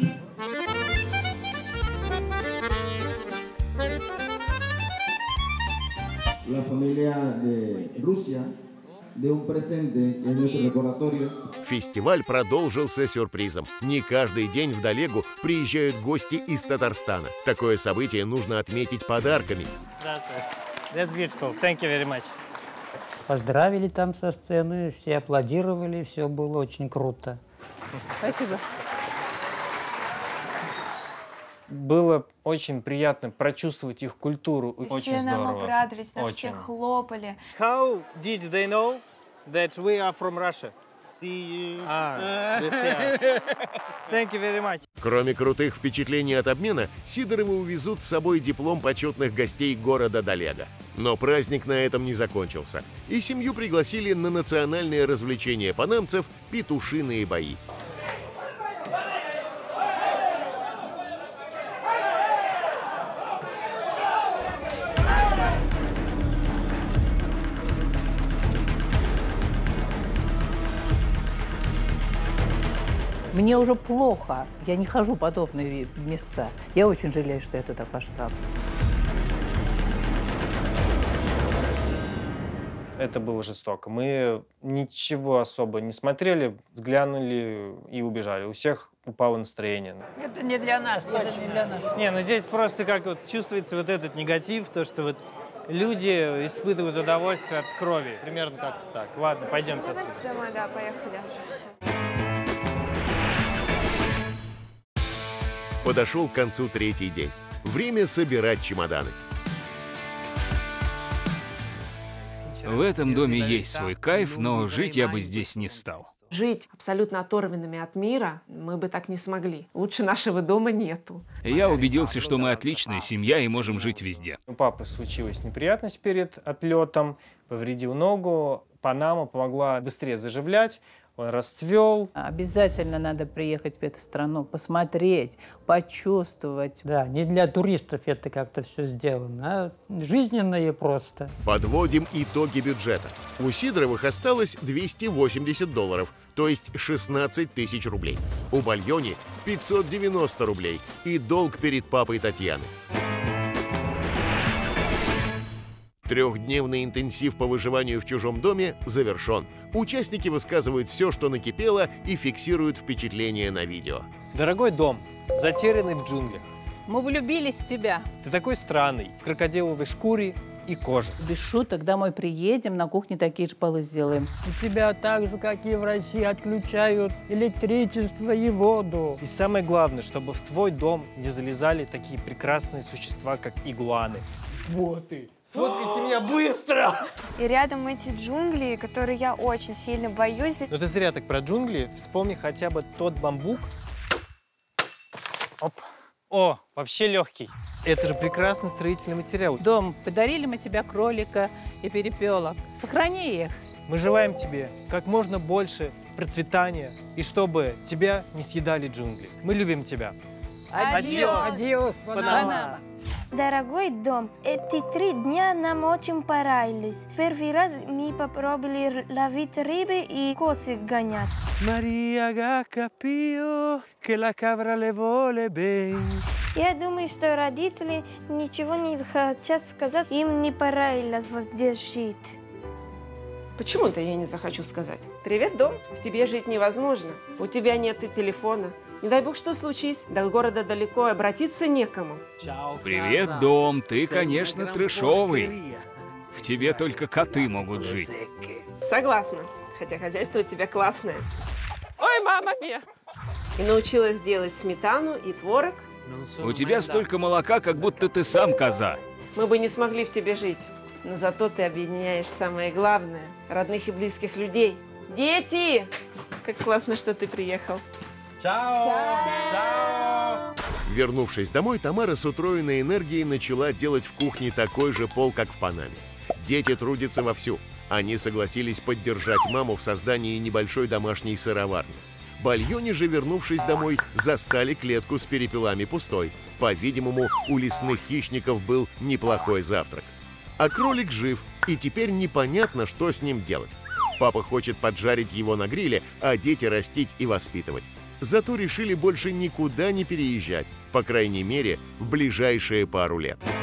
La familia de Rusia de un presente que es nuestro recordatorio. Фестиваль продолжился сюрпризом. Не каждый день в Далегу приезжают гости из Татарстана. Такое событие нужно отметить подарками. That's beautiful. Thank you very much. Поздравили там со сцены, все аплодировали, все было очень круто. Спасибо. Было очень приятно прочувствовать их культуру. Все Очень нам здорово. обрадовались, нам Очень. все хлопали. How did they know that we are from Russia? See you. Yes. Thank you very much. Кроме крутых впечатлений от обмена, Сидоровы увезут с собой диплом почетных гостей города Далега. Но праздник на этом не закончился. И семью пригласили на национальные развлечения панамцев – петушиные бои. Мне уже плохо. Я не хожу в подобные места. Я очень жалею, что я туда пошла. Это было жестоко. Мы ничего особо не смотрели, взглянули и убежали. У всех упало настроение. Это не для нас, это не для нас. Не, ну здесь просто как вот чувствуется вот этот негатив, то, что вот люди испытывают удовольствие от крови. Примерно как так. Ладно, пойдемте отсюда. Давайте домой, да, поехали уже все. Подошел к концу третий день. Время собирать чемоданы. В этом доме есть свой кайф, но жить я бы здесь не стал. Жить абсолютно оторванными от мира мы бы так не смогли. Лучше нашего дома нету. Я убедился, что мы отличная семья и можем жить везде. У папы случилась неприятность перед отлетом, повредил ногу. Панама помогла быстрее заживлять. Он расцвел. Обязательно надо приехать в эту страну, посмотреть, почувствовать. Да, не для туристов это как-то все сделано, а жизненное просто. Подводим итоги бюджета. У Сидоровых осталось $280, то есть 16 тысяч рублей. У Бальони 590 рублей и долг перед папой Татьяны. Трехдневный интенсив по выживанию в чужом доме завершен. Участники высказывают все, что накипело, и фиксируют впечатления на видео. Дорогой дом, затерянный в джунглях. Мы влюбились в тебя. Ты такой странный, в крокодиловой шкуре и коже. Без шуток, домой приедем, на кухне такие же полы сделаем. У тебя так же, как и в России, отключают электричество и воду. И самое главное, чтобы в твой дом не залезали такие прекрасные существа, как игуаны. Вот ты! Сфоткайте меня быстро! И рядом эти джунгли, которые я очень сильно боюсь. Но ты зря так про джунгли. Вспомни хотя бы тот бамбук. Оп. О, вообще легкий. Это же прекрасный строительный материал. Дом, подарили мы тебе кролика и перепелок. Сохрани их. Мы желаем тебе как можно больше процветания и чтобы тебя не съедали джунгли. Мы любим тебя. Адьос! Адьос, Панама! Дорогой дом, эти 3 дня нам очень понравились. Первый раз мы попробовали ловить рыбы и косы гонять. Мария Гакапио, que la cabra le vole bien. Я думаю, что родители ничего не хотят сказать. Им не понравилось вот здесь жить. Почему-то я не захочу сказать. Привет, дом, в тебе жить невозможно. У тебя нет и телефона. Не дай бог, что случись, до города далеко, обратиться некому. Привет, дом, ты, конечно, трэшовый. В тебе только коты могут жить. Согласна, хотя хозяйство у тебя классное. Ой, мама мия! И научилась делать сметану и творог. У тебя столько молока, как будто ты сам коза. Мы бы не смогли в тебе жить. Но зато ты объединяешь самое главное – родных и близких людей. Дети! Как классно, что ты приехал. Вернувшись домой, Тамара с утроенной энергией начала делать в кухне такой же пол, как в Панаме. Дети трудятся вовсю. Они согласились поддержать маму в создании небольшой домашней сыроварни. Бальони же, вернувшись домой, застали клетку с перепелами пустой. По-видимому, у лесных хищников был неплохой завтрак. А кролик жив, и теперь непонятно, что с ним делать. Папа хочет поджарить его на гриле, а дети растить и воспитывать. Зато решили больше никуда не переезжать, по крайней мере, в ближайшие пару лет.